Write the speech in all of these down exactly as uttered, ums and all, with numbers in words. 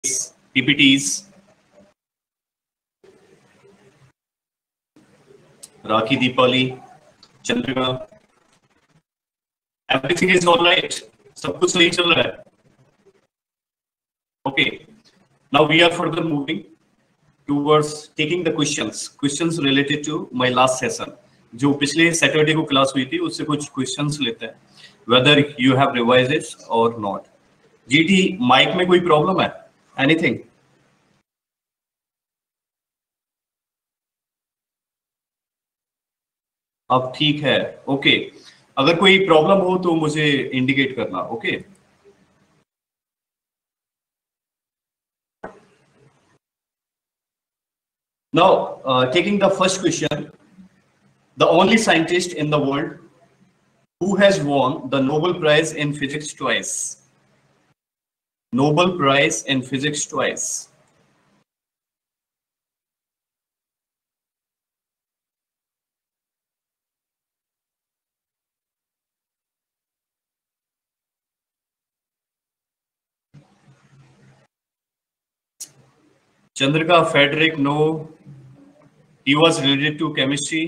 P P Ts. Rakhi, Deepali, Chandrika. Everything is all right. सब कुछ सही चल रहा है. Okay. Now we are further moving towards taking the questions. Questions related to my last session. जो पिछले Saturday को क्लास हुई थी उससे कुछ क्वेश्चंस लेते हैं. Whether you have revised it or not. G T mic में कोई प्रॉब्लम है? Anything? अब ठीक है. ओके. अगर कोई प्रॉब्लम हो तो मुझे इंडिकेट करना. Okay. Now, uh, taking the first question, the only scientist in the world who has won the Nobel Prize in Physics twice. Nobel Prize in Physics twice. Chandrika, Frederick, no. He was related to chemistry.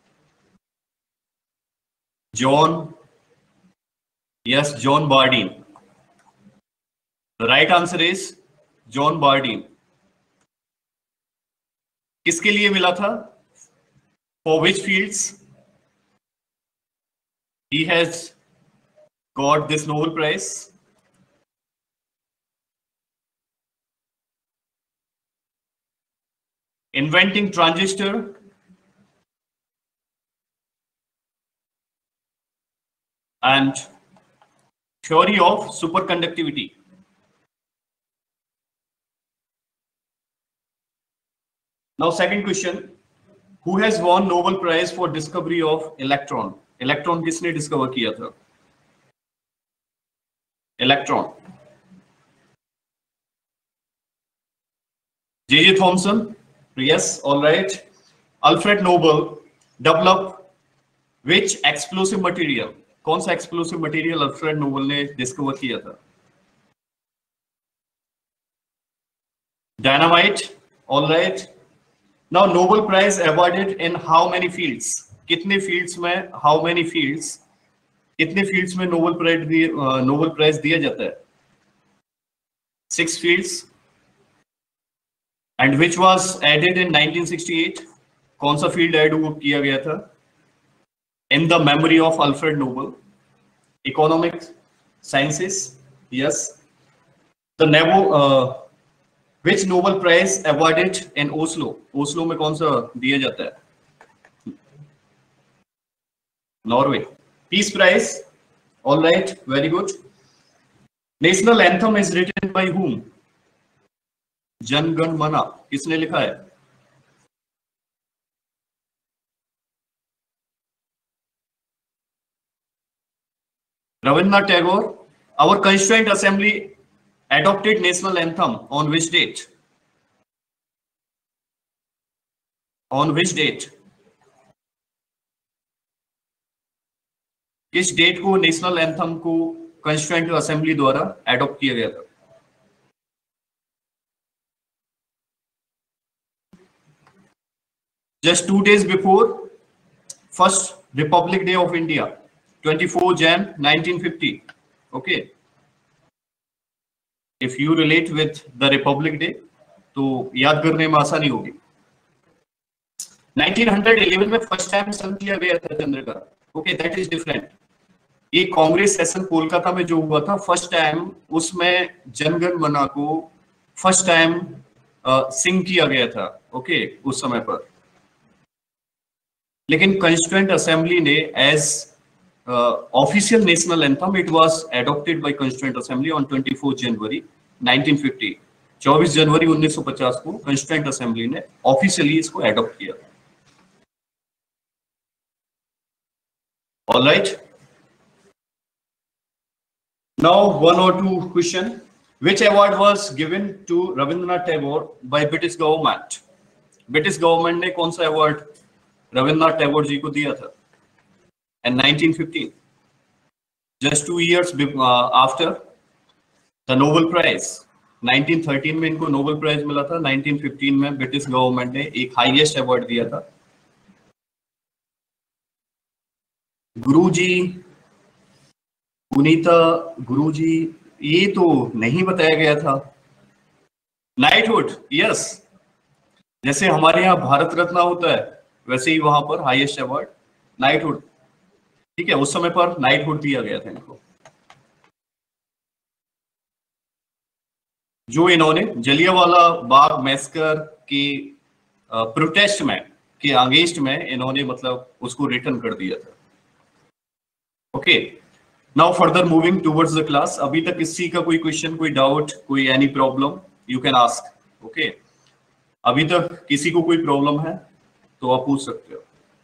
John, yes, John Bardeen. The right answer is John Bardeen. किसके लिए मिला था? For which fields he has got this Nobel Prize? Inventing transistor, and theory of superconductivity. Now, second question: who has won Nobel Prize for discovery of electron? Electron किसने discover किया था? Electron. J J Thomson. Yes, all right. Alfred Nobel developed which explosive material? कौन सा explosive material Alfred Nobel ने discover किया था? Dynamite. All right. Now, Nobel Prize awarded in how many fields? कितने fields में? How many fields? कितने fields में Nobel Prize दिए Nobel Prize दिया जाता है? Six fields. And which was added in nineteen sixty-eight? कौन सा field add किया गया था? In the memory of Alfred Nobel. Economics, sciences, yes. The Nobel, uh, which Nobel Prize awarded in Oslo? Oslo में कौन सा दिया जाता है? Norway. Peace Prize. All right, very good. National anthem is written by whom? Jana Gana मना किसने लिखा है? Rabindranath Tagore. Our Constituent Assembly adopted national anthem on which date? On which date? किस डेट को नेशनल एंथम को कॉन्स्टिट्यूएंट असेंबली द्वारा adopt किया गया था? Just two days before first Republic Day of India, twenty-fourth January nineteen fifty. Okay. If you relate with the Republic Day, तो याद करने में आसानी होगी. nineteen eleven में फर्स्ट टाइम सन किया गया था Chandrika. Okay, that is different. ये कांग्रेस सेशन कोलकाता में जो हुआ था फर्स्ट टाइम, उसमें जनगण मना को फर्स्ट टाइम सिंग किया गया था. ओके okay, उस समय पर. लेकिन कॉन्स्टिट्यूएंट असेंबली ने as official national anthem it was adopted by constituent assembly on चौबीस जनवरी नाइनटीन फिफ्टी. चौबीस जनवरी उन्नीस सौ पचास को कॉन्स्टिट्यूएंट असेंबली ने ऑफिशियली इसको एडॉप्ट किया. All right. नाउ वन और two question. Which award was given to Rabindranath Tagore by British government? British government ने कौन सा अवार्ड रविंद्रनाथ टैगोर जी को दिया था in nineteen fifteen, just two years uh, after the Nobel Prize. Nineteen thirteen में इनको नोबेल प्राइज मिला था, नाइनटीन फिफ्टीन में ब्रिटिश गवर्नमेंट ने एक हाईएस्ट अवार्ड दिया था। गुरुजी, पुनीता गुरुजी, ये तो नहीं बताया गया था। नाइटहुड, यस, जैसे हमारे यहाँ भारत रत्न होता है वैसे ही वहां पर हाईएस्ट अवार्ड नाइटहुड, ठीक है, उस समय पर नाइटहुड दिया गया था इनको। जो इन्होंने जलियांवाला बाग मैसकर के प्रोटेस्ट में के अगेंस्ट में इन्होंने मतलब उसको रिटर्न कर दिया था। Okay, now further moving towards the class. अभी तक किसी का कोई क्वेश्चन, कोई डाउट, कोई any problem, you can ask. Okay, अभी तक किसी को कोई प्रॉब्लम है तो आप पूछ सकते हो।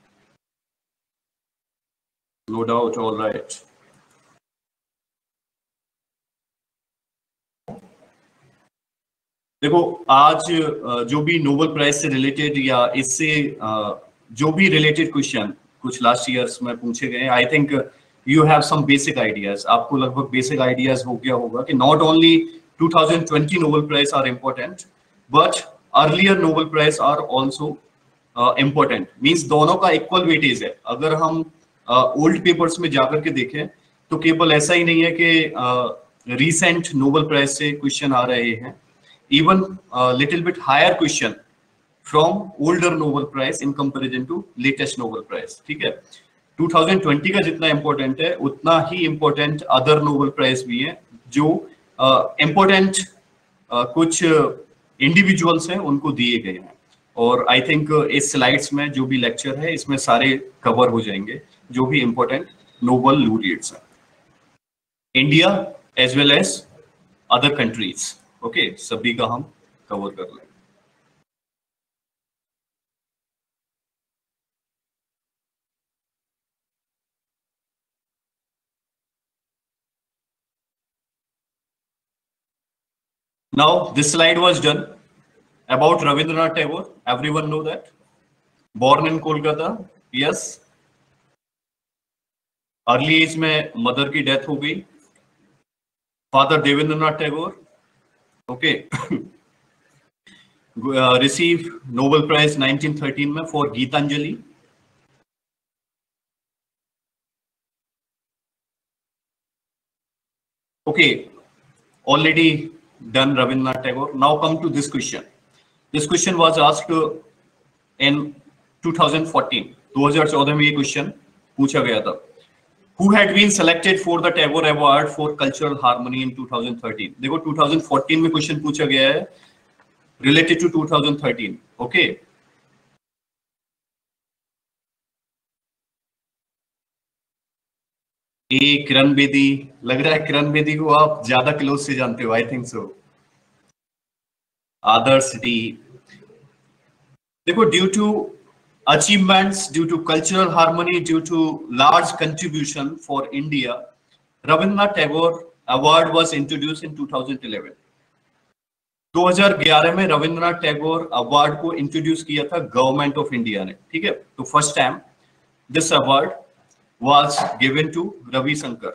No doubt, all right. देखो, आज जो भी नोबेल प्राइज से रिलेटेड या इससे जो भी रिलेटेड क्वेश्चन कुछ लास्ट ईयर्स में पूछे गए, I think you have some basic ideas. आपको लगभग बेसिक आइडियाज हो गया होगा कि not only two thousand twenty Nobel prize are important but earlier Nobel prize are also important. Means दोनों का इक्वल वेटेज है। अगर हम ओल्ड uh, पेपर्स में जाकर के देखें तो केवल ऐसा ही नहीं है कि रिसेंट नोबेल प्राइज से क्वेश्चन आ रहे हैं, even a little bit higher question from older Nobel Prize in comparison to latest Nobel Prize, ठीक है। टू थाउजेंड ट्वेंटी का जितना important है उतना ही important other Nobel Prize भी है जो uh, important uh, कुछ individuals हैं उनको दिए गए हैं। और I think uh, इस slides में जो भी lecture है इसमें सारे cover हो जाएंगे जो भी important Nobel laureates हैं, India as well as other countries। Okay okay, सभी का हम कवर कर लेंगे। Now this slide was done about Rabindranath Tagore. Everyone know that. Born in Kolkata, yes. Early age में मदर की डेथ हो गई। Father Debendranath Tagore, okay, receive Nobel prize nineteen thirteen में for Gitanjali. Okay, already done Rabindranath Tagore. Now come to this question. This question was asked in two thousand fourteen. Two thousand fourteen में ये question पूछा गया था. Who had been selected for the Tagore Award for Cultural Harmony in two thousand thirteen? देखो two thousand fourteen में question पूछा गया है related to two thousand thirteen. Okay. ए किरण बेदी, लग रहा है किरण बेदी को आप ज्यादा क्लोज से जानते हो. I think so. Adarsh D. देखो, due to achievements, due to cultural harmony, due to large contribution for India, Rabindranath Tagore Award was introduced in two thousand eleven. Two thousand eleven में रविंद्रनाथ टैगोर अवार्ड को introduce किया था government of India ने. ठीक है, तो first time this award was given to Ravi Shankar.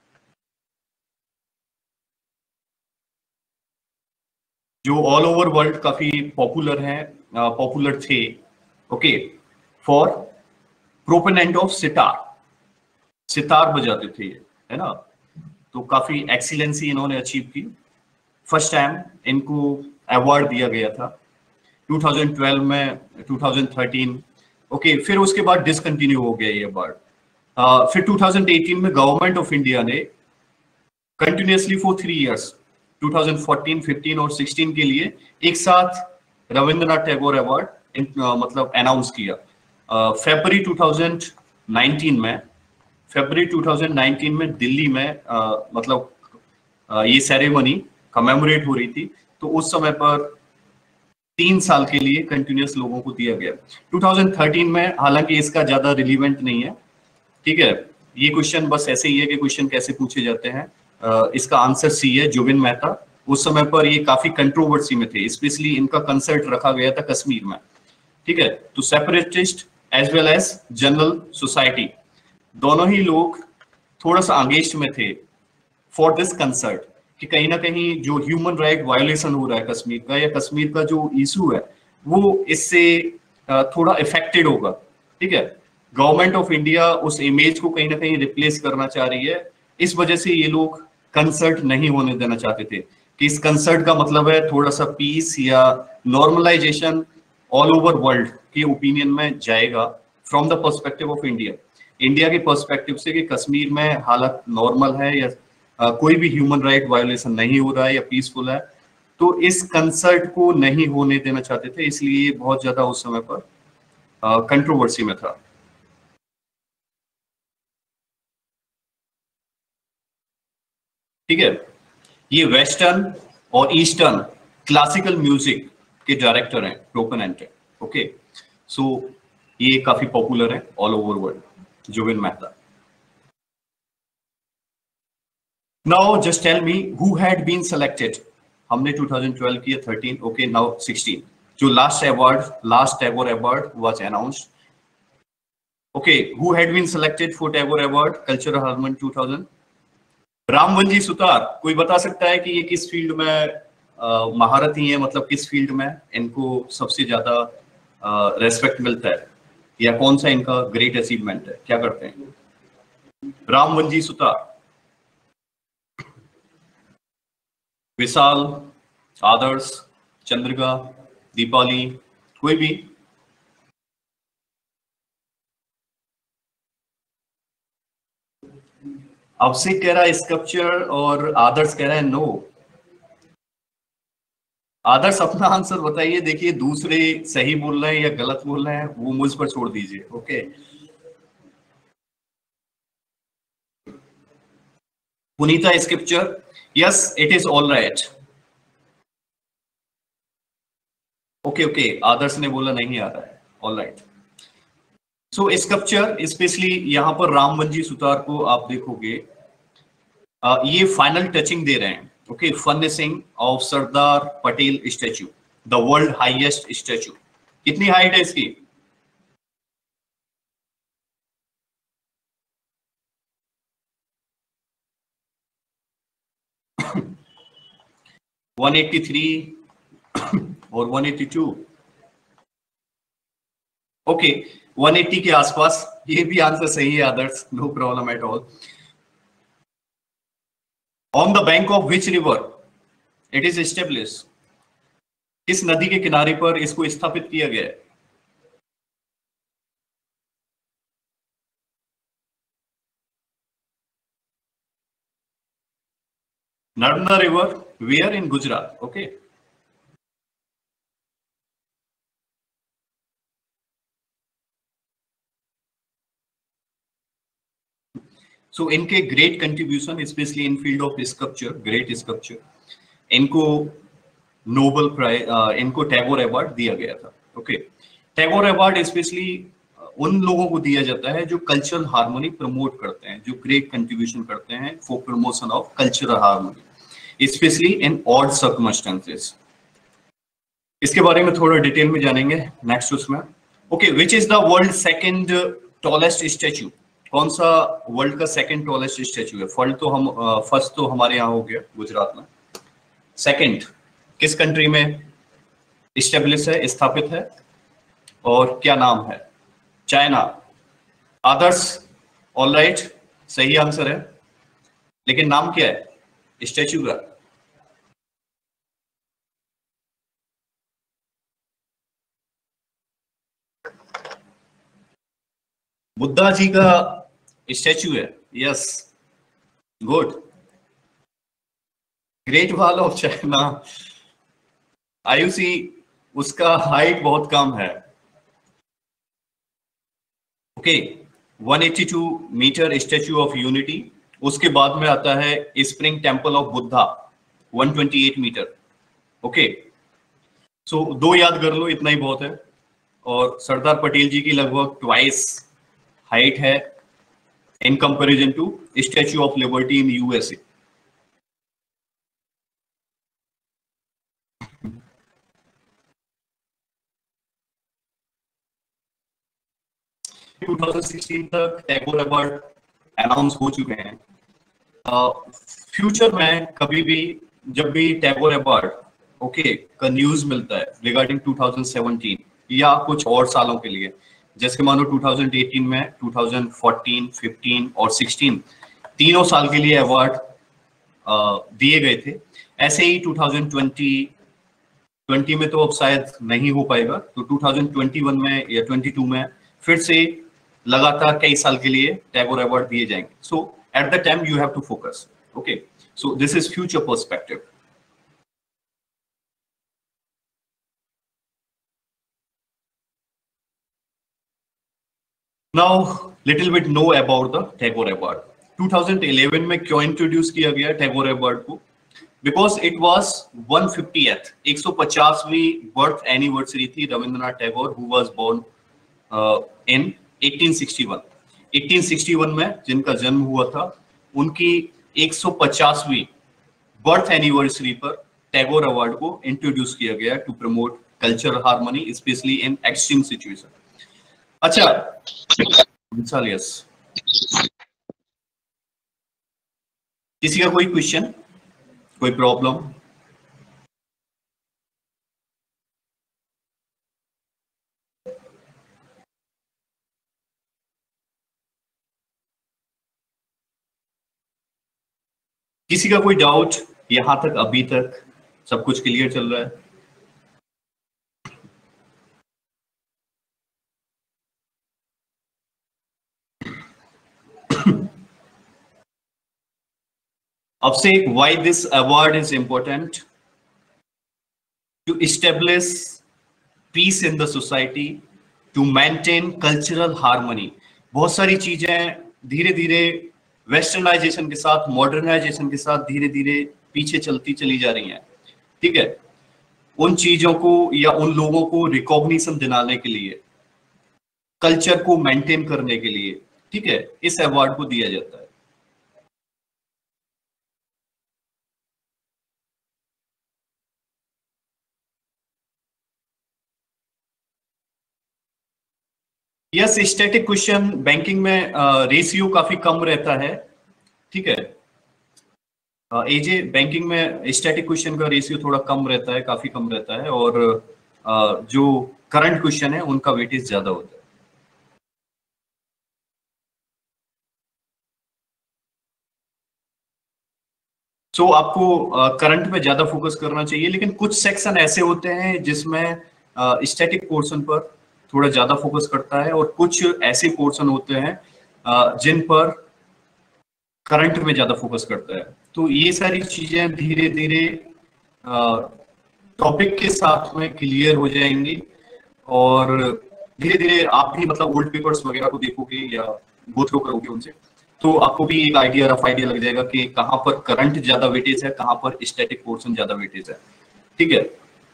जो all over world काफी पॉपुलर हैं, पॉपुलर थे. Okay, for proponent of sitar, sitar बजाते थे ये, है ना. तो काफी एक्सीलेंसी इन्होंने अचीव की. फर्स्ट टाइम इनको अवार्ड दिया गया था टू थाउजेंड ट्वेल्व में, टू थाउजेंड थर्टीन. ओके, फिर उसके बाद डिसकंटिन्यू हो गया ये अवार्ड. Uh, फिर टू थाउजेंड एटीन में गवर्नमेंट ऑफ इंडिया ने continuously for three years two thousand fourteen, fifteen और सिक्सटीन के लिए एक साथ रविंद्रनाथ टैगोर अवार्ड uh, मतलब अनाउंस किया. फरवरी uh, टू थाउजेंड नाइनटीन में फरवरी टू थाउजेंड नाइनटीन में दिल्ली में uh, मतलब uh, ये सेरेमनी कमेमोरेट हो रही थी. तो उस समय पर तीन साल के लिए कंटिन्यूस लोगों को दिया गया. टू थाउजेंड थर्टीन में हालांकि इसका ज्यादा रिलीवेंट नहीं है. ठीक है, ये क्वेश्चन बस ऐसे ही है कि क्वेश्चन कैसे पूछे जाते हैं. uh, इसका आंसर सी है, जुबिन मेहता. उस समय पर ये काफी कंट्रोवर्सी में थे, स्पेशली इनका कंसर्ट रखा गया था कश्मीर में. ठीक है, तो separatist as well as general society दोनों ही लोग थोड़ा सा अगेंस्ट में थे फॉर दिस कंसर्ट. कि कहीं ना कहीं जो ह्यूमन राइट वायोलेशन हो रहा है कश्मीर का, या कश्मीर का जो इशू है वो इससे थोड़ा इफेक्टेड होगा। ठीक है, गवर्नमेंट ऑफ इंडिया उस इमेज को कहीं ना कहीं रिप्लेस करना चाह रही है। इस वजह से ये लोग कंसर्ट नहीं होने देना चाहते थे कि इस कंसर्ट का मतलब है थोड़ा सा पीस या नॉर्मलाइजेशन ऑल ओवर वर्ल्ड के ओपिनियन में जाएगा from the perspective of India. India के पर्सपेक्टिव से कि कश्मीर में हालत नॉर्मल है या आ, कोई भी ह्यूमन राइट वायोलेशन नहीं हो रहा है या पीसफुल है, तो इस कंसर्ट को नहीं होने देना चाहते थे, इसलिए बहुत ज्यादा उस समय पर कंट्रोवर्सी में था। ठीक है, ये वेस्टर्न और ईस्टर्न क्लासिकल म्यूजिक के डायरेक्टर हैं, प्रोपोनेंट है। ओके, सो ये काफी पॉपुलर है all over world, Zubin Mehta. Now just tell me who had been selected. हमने टू थाउजेंड ट्वेल्व किया थर्टीन, ओके नाउ सिक्सटीन, जो last award, last Tagore award was announced. Okay, who had been selected for Tagore award cultural harmony two thousand? Ramvanji Sutar. कोई बता सकता है कि ये किस फील्ड में महारथी है, मतलब किस फील्ड में इनको सबसे ज्यादा रेस्पेक्ट मिलता है, या कौन सा इनका ग्रेट अचीवमेंट है, क्या करते हैं? रामवंजी सुतार, विशाल, आदर्श, चंद्रिका, दीपाली, कोई भी? अभिषेक कह रहा है स्कल्पचर और आदर्श कह रहा है नो। आदर्श अपना आंसर बताइए। देखिए दूसरे सही बोल रहे हैं या गलत बोल रहे हैं वो मुझ पर छोड़ दीजिए। Okay, Punita sculpture, yes it is all right. Okay okay, Adarsh ने बोला नहीं आ रहा है, all right. So sculpture specially यहाँ पर रामवंजी सुतार को आप देखोगे, आ, ये फाइनल टचिंग दे रहे हैं। Okay, furnishing of Sardar Patel statue, the world highest statue. कितनी हाइट है इसकी? वन एटी थ्री और one eighty two. Okay, one eighty के आसपास, ये भी आंसर सही है Adarsh, no problem at all. On the bank of which river it is establish? किस नदी के किनारे पर इसको स्थापित किया गया है? Narmada river, where? In Gujarat. Okay, so इनके great contribution specially in field of sculpture, great sculpture, इनको नोबल प्राइज, इनको टैगोर अवार्ड दिया गया था। ओके, टैगोर अवार्ड स्पेशली उन लोगों को दिया जाता है जो कल्चरल हार्मनी प्रमोट करते हैं, जो ग्रेट कंट्रीब्यूशन करते हैं for promotion of cultural harmony specially in odd circumstances. इसके बारे में थोड़ा डिटेल में जानेंगे नेक्स्ट उसमें। Okay, which is the world second tallest statue? कौन सा वर्ल्ड का सेकंड टॉलेस्ट स्टैचू है? फर्स्ट तो हम फर्स्ट तो हमारे यहाँ हो गया गुजरात में, सेकंड किस कंट्री में स्टेब्लिश है, स्थापित है, और क्या नाम है? चाइना। आदर्श, ऑल राइट, सही आंसर है, लेकिन नाम क्या है स्टैचू का? बुद्धा जी का स्टैचू है, yes, good. Great wall of China, Ayushi, उसका हाइट बहुत कम है। Okay, one eighty two meter statue of unity. उसके बाद में आता है spring temple of Buddha, one twenty eight meter. Okay, so दो याद कर लो, इतना ही बहुत है। और सरदार पटेल जी की लगभग ट्वाइस हाइट है in comparison to statue of liberty in USA. Two thousand sixteen तक टैगोर अवार्ड अनाउंस हो चुके हैं। फ्यूचर में कभी भी जब भी टैगोर अवार्ड ओके का न्यूज मिलता है रिगार्डिंग टू थाउजेंड सेवनटीन या कुछ और सालों के लिए, जैसे मानो टू थाउजेंड एटीन में, टू थाउजेंड फोर्टीन, फिफ्टीन और सिक्सटीन तीनों साल के लिए अवार्ड दिए गए थे, ऐसे ही टू थाउजेंड ट्वेंटी ट्वेंटी में तो अब शायद नहीं हो पाएगा, तो टू थाउजेंड ट्वेंटी वन में या ट्वेंटी टू में फिर से लगातार कई साल के लिए टैगोर अवार्ड दिए जाएंगे. So at the time you have to focus. Okay, so this is future perspective. Now little bit know about the Tagore award. Two thousand eleven में क्यों इंट्रोड्यूस किया गया टैगोर अवार्ड को? Because it was one fiftieth एक सौ पचासवीं birth anniversary थी Rabindranath Tagore, who was born in eighteen sixty one. Eighteen sixty one में जिनका जन्म हुआ था, उनकी एक सौ पचासवीं बर्थ एनिवर्सरी पर टैगोर अवार्ड को इंट्रोड्यूस किया गया to promote cultural harmony specially in extreme situation. अच्छा, यस, किसी का कोई क्वेश्चन, कोई प्रॉब्लम? किसी का कोई डाउट? यहां तक अभी तक सब कुछ क्लियर चल रहा है? अब से why this award is important? To establish peace in the society, to maintain cultural harmony. बहुत सारी चीजें धीरे धीरे वेस्टर्नाइजेशन के साथ, मॉडर्नाइजेशन के साथ धीरे धीरे पीछे चलती चली जा रही हैं. ठीक है, उन चीजों को या उन लोगों को रिकॉग्निशन दिलाने के लिए, कल्चर को मेंटेन करने के लिए, ठीक है, इस अवार्ड को दिया जाता है. यस, स्टैटिक क्वेश्चन बैंकिंग में रेशियो uh, काफी कम रहता है. ठीक है, एजे uh, बैंकिंग में स्टैटिक क्वेश्चन का रेशियो थोड़ा कम रहता है, काफी कम रहता है, और uh, जो करंट क्वेश्चन है उनका वेटेज ज्यादा होता है. सो so, आपको करंट uh, में ज्यादा फोकस करना चाहिए, लेकिन कुछ सेक्शन ऐसे होते हैं जिसमें स्टैटिक uh, पोर्शन पर थोड़ा ज्यादा फोकस करता है, और कुछ ऐसे पोर्शन होते हैं जिन पर करंट में ज्यादा फोकस करता है. तो ये सारी चीजें धीरे धीरे टॉपिक के साथ में क्लियर हो जाएंगी, और धीरे धीरे आप भी मतलब ओल्ड पेपर्स वगैरह को देखोगे या गो थ्रू करोगे उनसे, तो आपको भी एक आइडिया, रफ आइडिया लग जाएगा कि कहाँ पर करंट ज्यादा वेटेज है, कहाँ पर स्टैटिक पोर्शन ज्यादा वेटेज है. ठीक है,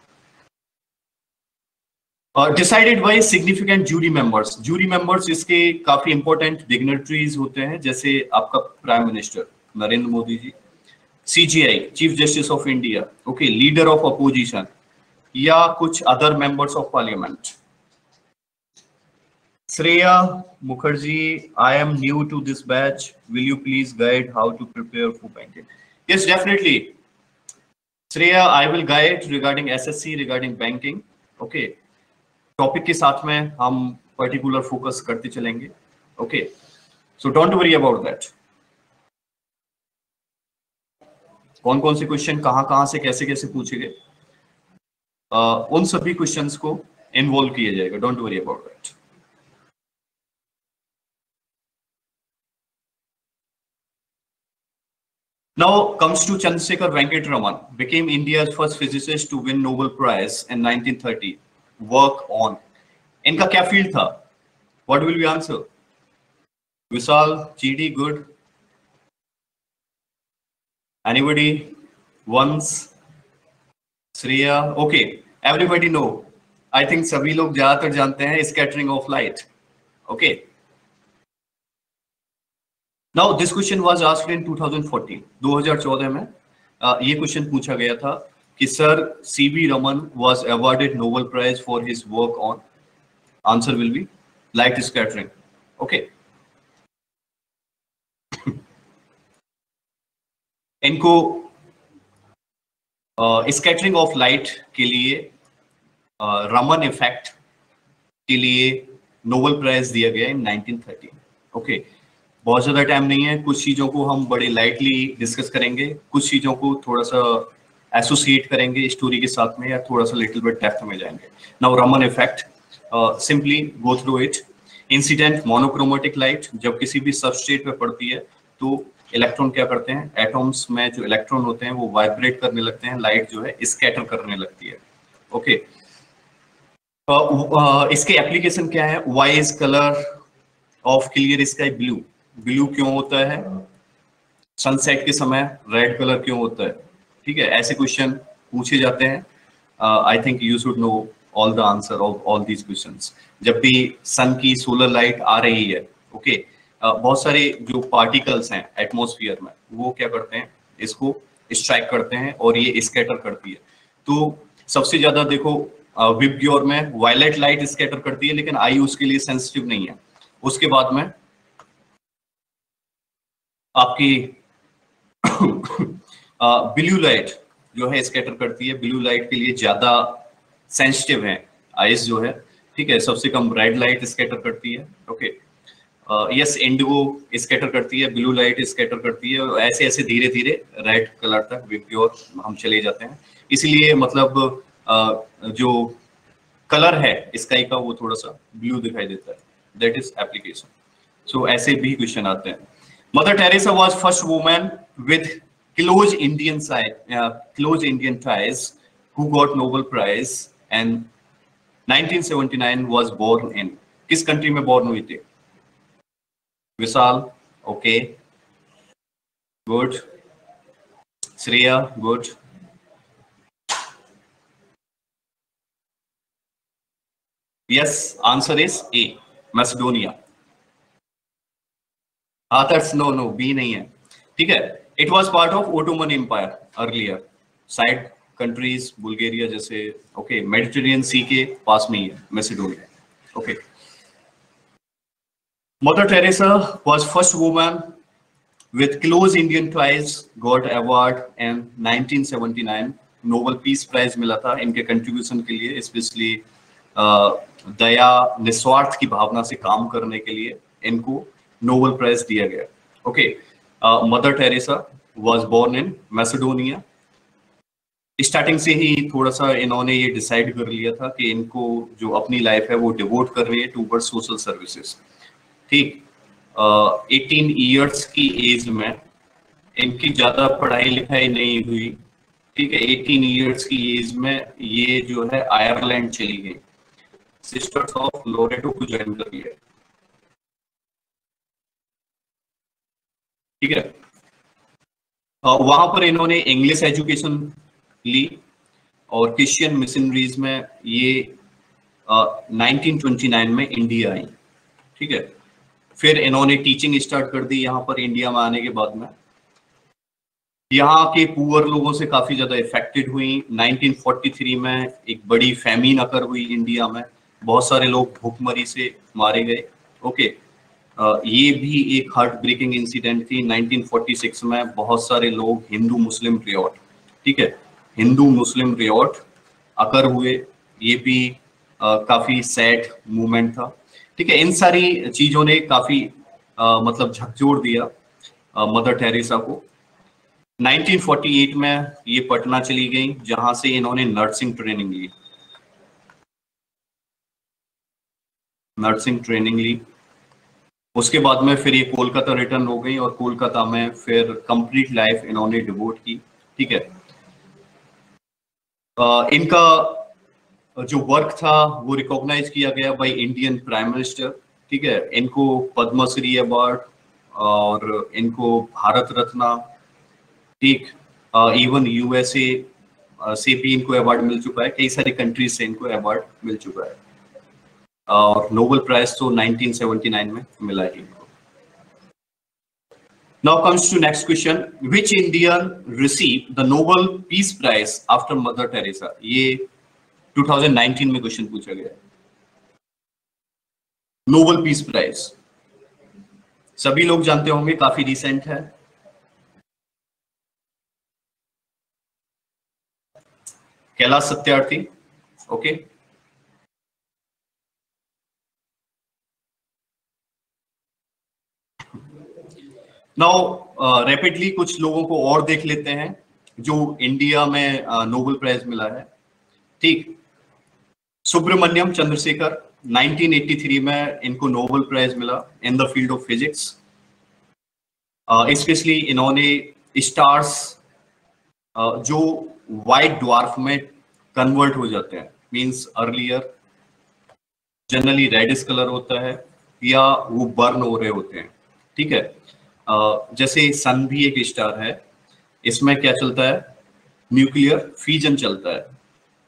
decided by significant jury members. Jury members इसके काफी इंपॉर्टेंट डिग्नेटरीज होते हैं, जैसे आपका prime minister Narendra Modi ji, CGI chief justice of India, okay, leader of opposition, या कुछ other members of parliament. Shreya Mukherjee, I am new to this batch, will you please guide how to prepare for banking? Yes, definitely Shreya, I will guide regarding SSC, regarding banking. Okay, topic के साथ में हम particular focus करते चलेंगे. Okay, so don't worry about that. कौन कौन से question कहां कहां से कैसे कैसे पूछे गए, uh, उन सभी क्वेश्चंस को इन्वॉल्व किया जाएगा. Don't worry about that. Now comes to Chandrasekhar Venkat Raman, became India's first physicist to win Nobel Prize in nineteen thirty. Work on. इनका क्या फील्ड था? What will we answer? Vishal, G D, good. Anybody? Once. Shreya, okay. Everybody know. I think सभी लोग ज्यादातर जानते हैं scattering of light. Okay. Now this question was asked in two thousand fourteen. दो हज़ार चौदह में uh, ये क्वेश्चन पूछा गया था कि sir C V Raman was awarded Nobel Prize for his work on. Answer will be light scattering. Okay. इनको स्कैटरिंग ऑफ लाइट के लिए, रमन इफेक्ट के लिए नोबेल प्राइज दिया गया इन नाइनटीन थर्टी। ओके, बहुत ज्यादा टाइम नहीं है, कुछ चीजों को हम बड़े लाइटली डिस्कस करेंगे, कुछ चीजों को थोड़ा सा एसोसिएट करेंगे स्टोरी के साथ में, या थोड़ा सा लिटिल बिट डेप्थ में जाएंगे। Now Raman effect, simply go through it. Incident monochromatic light, जब किसी भी सबस्ट्रेट पे पड़ती है तो इलेक्ट्रॉन क्या करते हैं, एटॉम्स में जो इलेक्ट्रॉन होते हैं वो वाइब्रेट करने लगते हैं, लाइट जो है स्कैटर करने लगती है। ओके, uh, uh, इसके एप्लीकेशन क्या है? Why is colour of clear sky blue? Blue क्यों होता है? सनसेट के समय रेड कलर क्यों होता है? ठीक है, ऐसे क्वेश्चन पूछे जाते हैं। I think you should know all the answer of all these questions. जब भी सन की सोलर लाइट आ रही है, ओके okay, uh, बहुत सारे जो पार्टिकल्स हैं एटमॉस्फेयर में, वो क्या करते हैं, इसको स्ट्राइक करते हैं और ये स्कैटर करती है। तो सबसे ज्यादा देखो विबग्योर में वायलेट लाइट स्कैटर करती है, लेकिन आई उसके लिए सेंसिटिव नहीं है। उसके बाद में आपकी ब्लू लाइट जो है स्कैटर करती है, ब्लू लाइट के लिए ज्यादा सेंसिटिव है आइस जो है, ठीक है। सबसे कम रेड लाइट स्कैटर करती है। ओके, यस, इंडिगो स्कैटर करती है, ब्लू लाइट स्कैटर करती है, और ऐसे ऐसे धीरे धीरे रेड कलर तक विबग्योर हम चले जाते हैं। इसलिए मतलब uh, जो कलर है स्काई का वो थोड़ा सा ब्लू दिखाई देता है, दैट इज एप्लीकेशन। सो ऐसे भी क्वेश्चन आते हैं। Mother Teresa was first woman with close Indian side close Indian ties who got Nobel Prize and nineteen seventy nine was born in? किस कंट्री में born हुई थी? Vishal, okay, good. Shreya, good. Yes, answer is A, Macedonia. हाँ, that's no no, B नहीं है, ठीक है। It was part of Ottoman Empire earlier, side countries Bulgaria जैसे। ओके, मेडिटेरियन सी के पास में ही है Macedonia. Okay, Mother Teresa was first woman with close Indian ties, got award in nineteen seventy nine, Nobel peace prize मिला था इनके contribution के लिए, स्पेशली दया, निस्वार्थ की भावना से काम करने के लिए इनको नोबेल प्राइज दिया गया। Okay, Mother Teresa was born in Macedonia. Starting से ही थोड़ा सा इन्होंने ये डिसाइड कर लिया था कि इनको जो अपनी लाइफ है वो डिवोट कर रही है टूवर्ड सोशल सर्विसेज। ठीक, एटीन uh, इयर्स की एज में इनकी ज्यादा पढ़ाई लिखाई नहीं हुई, ठीक है। एटीन इयर्स की एज में ये जो है आयरलैंड चली गई, सिस्टर्स ऑफ लोरेटो को ज्वाइन कर लिया, ठीक है। uh, वहां पर इन्होंने इंग्लिश एजुकेशन ली और क्रिश्चियन मिशनरीज में ये नाइनटीन ट्वेंटी नाइन में इंडिया आई, ठीक है। फिर इन्होंने टीचिंग स्टार्ट कर दी यहाँ पर इंडिया में आने के बाद में। यहाँ के पुअर लोगों से काफी ज्यादा इफेक्टेड हुई। नाइनटीन फोर्टी थ्री में एक बड़ी फैमिन अकर हुई इंडिया में, बहुत सारे लोग भूखमरी से मारे गए। ओके, uh, ये भी एक हार्ट ब्रेकिंग इंसिडेंट थी। नाइनटीन फोर्टी सिक्स में बहुत सारे लोग हिंदू मुस्लिम रिवॉल्ट, ठीक है, हिंदू मुस्लिम रिवॉल्ट अकर हुए, ये भी uh, काफी सैड मूवमेंट था, ठीक है। इन सारी चीजों ने काफी आ, मतलब झकझोर दिया आ, मदर टेरेसा को। नाइनटीन फोर्टी एट में ये पटना चली गई, जहां से इन्होंने नर्सिंग ट्रेनिंग ली, नर्सिंग ट्रेनिंग ली। उसके बाद में फिर ये कोलकाता रिटर्न हो गई और कोलकाता में फिर कंप्लीट लाइफ इन्होंने डिवोट की, ठीक है। आ, इनका जो वर्क था वो रिकॉग्नाइज किया गया बाय इंडियन प्राइम मिनिस्टर, ठीक है। इनको पद्मश्री अवार्ड और इनको भारत रत्न, ठीक, इवन यूएसए से भी इनको अवार्ड मिल चुका है, कई सारी कंट्रीज से इनको अवार्ड मिल चुका है, और नोबेल प्राइज तो नाइनटीन सेवेंटी नाइन में मिला है इनको। Now comes to next question, which Indian received the Nobel Peace Prize after Mother Teresa? ये ट्वेंटी नाइनटीन में क्वेश्चन पूछा गया है। नोबेल पीस प्राइज सभी लोग जानते होंगे, काफी रिसेंट है। Kailash Satyarthi. Okay. Now rapidly कुछ लोगों को और देख लेते हैं जो इंडिया में नोबेल प्राइज मिला है. ठीक. Subrahmanyan Chandrasekhar, nineteen eighty three में इनको नोबेल प्राइज मिला in the field of physics. Specially इन्होंने स्टार्स uh, जो व्हाइट ड्वार्फ में कन्वर्ट हो जाते हैं, means earlier generally reddish colour होता है या वो बर्न हो रहे होते हैं. ठीक है. uh, जैसे सन भी एक स्टार है, इसमें क्या चलता है, न्यूक्लियर फ्यूजन चलता है.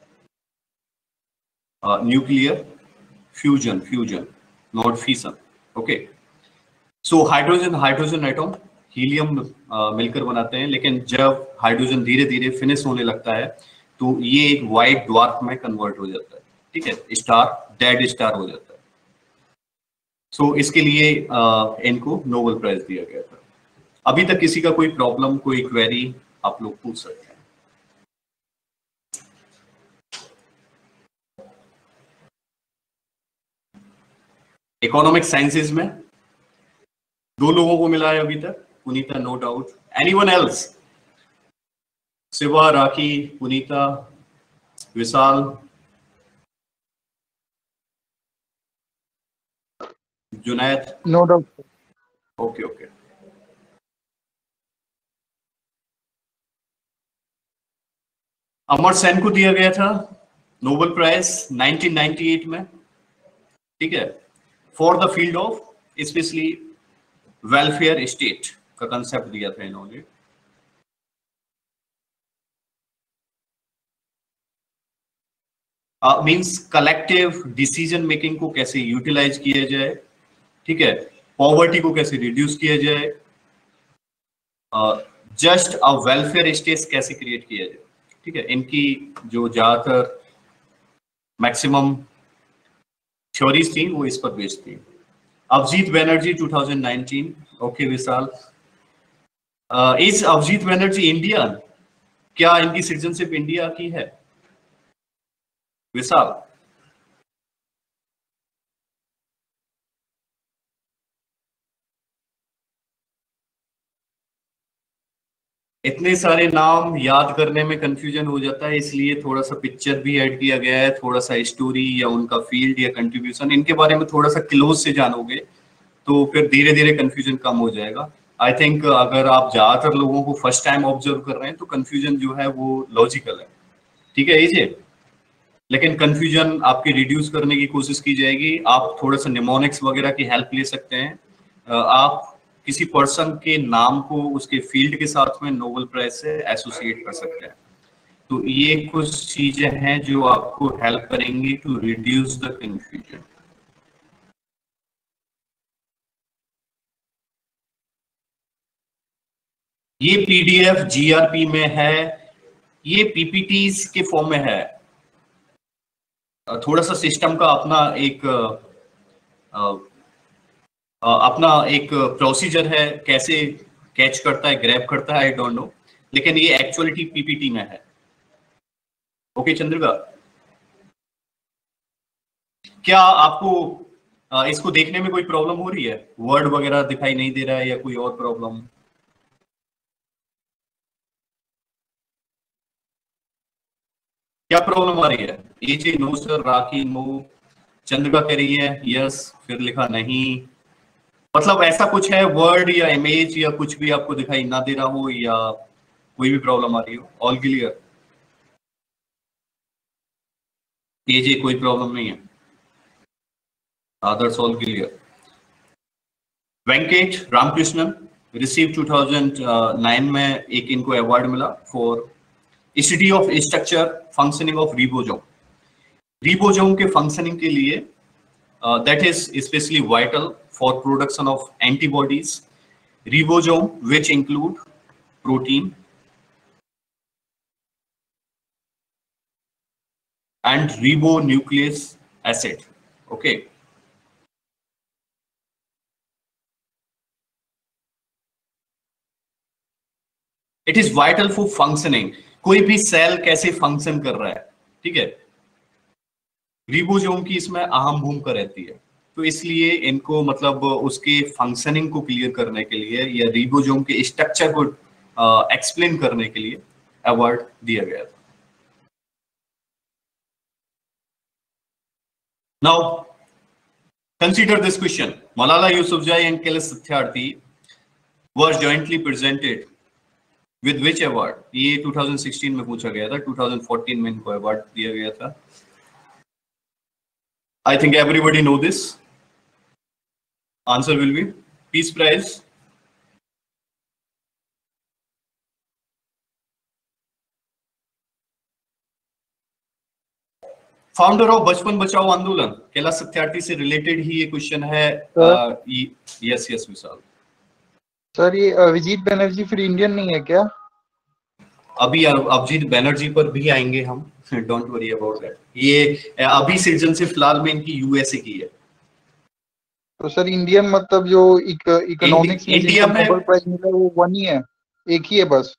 Nuclear fusion, fusion not fission. Okay. So hydrogen hydrogen atom helium uh, मिलकर बनाते हैं, लेकिन जब हाइड्रोजन धीरे धीरे फिनिश होने लगता है तो ये एक व्हाइट ड्वार्फ में कन्वर्ट हो जाता है. ठीक है. स्टार डेड स्टार हो जाता है. सो so, इसके लिए uh, इनको नोबेल प्राइज दिया गया था. अभी तक किसी का कोई प्रॉब्लम, कोई क्वेरी आप लोग पूछ सकते हैं. इकोनॉमिक साइंसेज में दो लोगों को मिला है अभी तक, Punita no doubt. Anyone else? Shiva, Rakhi, Punita, Vishal, Junaid? No doubt. Okay okay. Amar Sen को दिया गया था Nobel prize nineteen ninety eight में. ठीक है. For the field of specially welfare state का कंसेप्ट दिया था इन्होंने. मींस कलेक्टिव डिसीजन मेकिंग को कैसे यूटिलाइज किया जाए. ठीक है. पॉवर्टी को कैसे रिड्यूस किया जाए, जस्ट अ वेलफेयर स्टेट कैसे क्रिएट किया जाए. ठीक है. इनकी जो ज्यादातर मैक्सिमम थ्योरीज थी वो इस पर बेस्ड थी. Abhijit Banerjee two thousand nineteen. Okay Vishal. Is Abhijit Banerjee Indian? क्या इनकी सिटीजनशिप इंडिया की है? विशाल? इतने सारे नाम याद करने में कंफ्यूजन हो जाता है, इसलिए थोड़ा सा पिक्चर भी ऐड किया गया है, थोड़ा सा स्टोरी या उनका फील्ड या कंट्रीब्यूशन, इनके बारे में थोड़ा सा क्लोज से जानोगे तो फिर धीरे धीरे कंफ्यूजन कम हो जाएगा. आई थिंक अगर आप ज्यादातर लोगों को फर्स्ट टाइम ऑब्जर्व कर रहे हैं तो कंफ्यूजन जो है वो लॉजिकल है. ठीक है इसे, लेकिन कंफ्यूजन आपकी रिड्यूस करने की कोशिश की जाएगी. आप थोड़ा सा निमोनिक्स वगैरह की हेल्प ले सकते हैं. आप किसी पर्सन के नाम को उसके फील्ड के साथ में नोबेल प्राइज से एसोसिएट कर सकते हैं. तो ये कुछ चीजें हैं जो आपको हेल्प करेंगी टू रिड्यूस द कंफ्यूजन. ये पीडीएफ जीआरपी में है, ये पीपीटीज के फॉर्म में है. थोड़ा सा सिस्टम का अपना एक अपना एक प्रोसीजर है, कैसे कैच करता है, ग्रैब करता है, आई डोंट नो, लेकिन ये एक्चुअलिटी पीपीटी में है. ओके चंद्रिका, क्या आपको इसको देखने में कोई प्रॉब्लम हो रही है? वर्ड वगैरह दिखाई नहीं दे रहा है या कोई और प्रॉब्लम? क्या प्रॉब्लम आ रही है? AJ no sir, Rakhi no, Chandrika कह रही है यस, फिर लिखा नहीं. मतलब ऐसा कुछ है, वर्ड या इमेज या कुछ भी आपको दिखाई ना दे रहा हो या कोई भी प्रॉब्लम आ रही हो? All clear? एजे कोई प्रॉब्लम नहीं है, others all clear. Venkat Ramakrishnan receive two thousand nine में एक इनको अवार्ड मिला for study of structure functioning of ribosome. Ribosome के फंक्शनिंग के लिए that is specially vital for production of antibodies. Ribosome which include protein and ribonucleic acid. Okay. It is vital for functioning. कोई भी cell कैसे function कर रहा है, ठीक है, रिबोसोम की इसमें अहम भूमिका रहती है। तो इसलिए इनको मतलब उसके फंक्शनिंग को क्लियर करने के लिए या रिबोसोम के स्ट्रक्चर को एक्सप्लेन करने के लिए अवार्ड दिया गया था। Now consider this question, Malala Yousafzai and Kailash Satyarthi were jointly presented with which award? ये टू थाउजेंड सिक्सटीन में पूछा गया था, टू थाउजेंड फोर्टीन में इनको अवार्ड दिया गया था। I think everybody know this. Answer will be Peace Prize. Founder of Bachpan Bachao आंदोलन कैलाश सत्यार्थी से रिलेटेड ही ये क्वेश्चन है। यस यस विशाल सर, ये अभिजीत बनर्जी फिर इंडियन नहीं है क्या? अभी अभिजीत बनर्जी पर भी आएंगे हम, डोंट वरी अबाउट दैट। ये अभी सिटीजनशिप फिलहाल में इनकी यूएसए की है। तो सर इंडियन मतलब जो इकोनॉमिक्स में इंडिया में नोबेल प्राइज मिला वो वन ही है, एक ही है बस?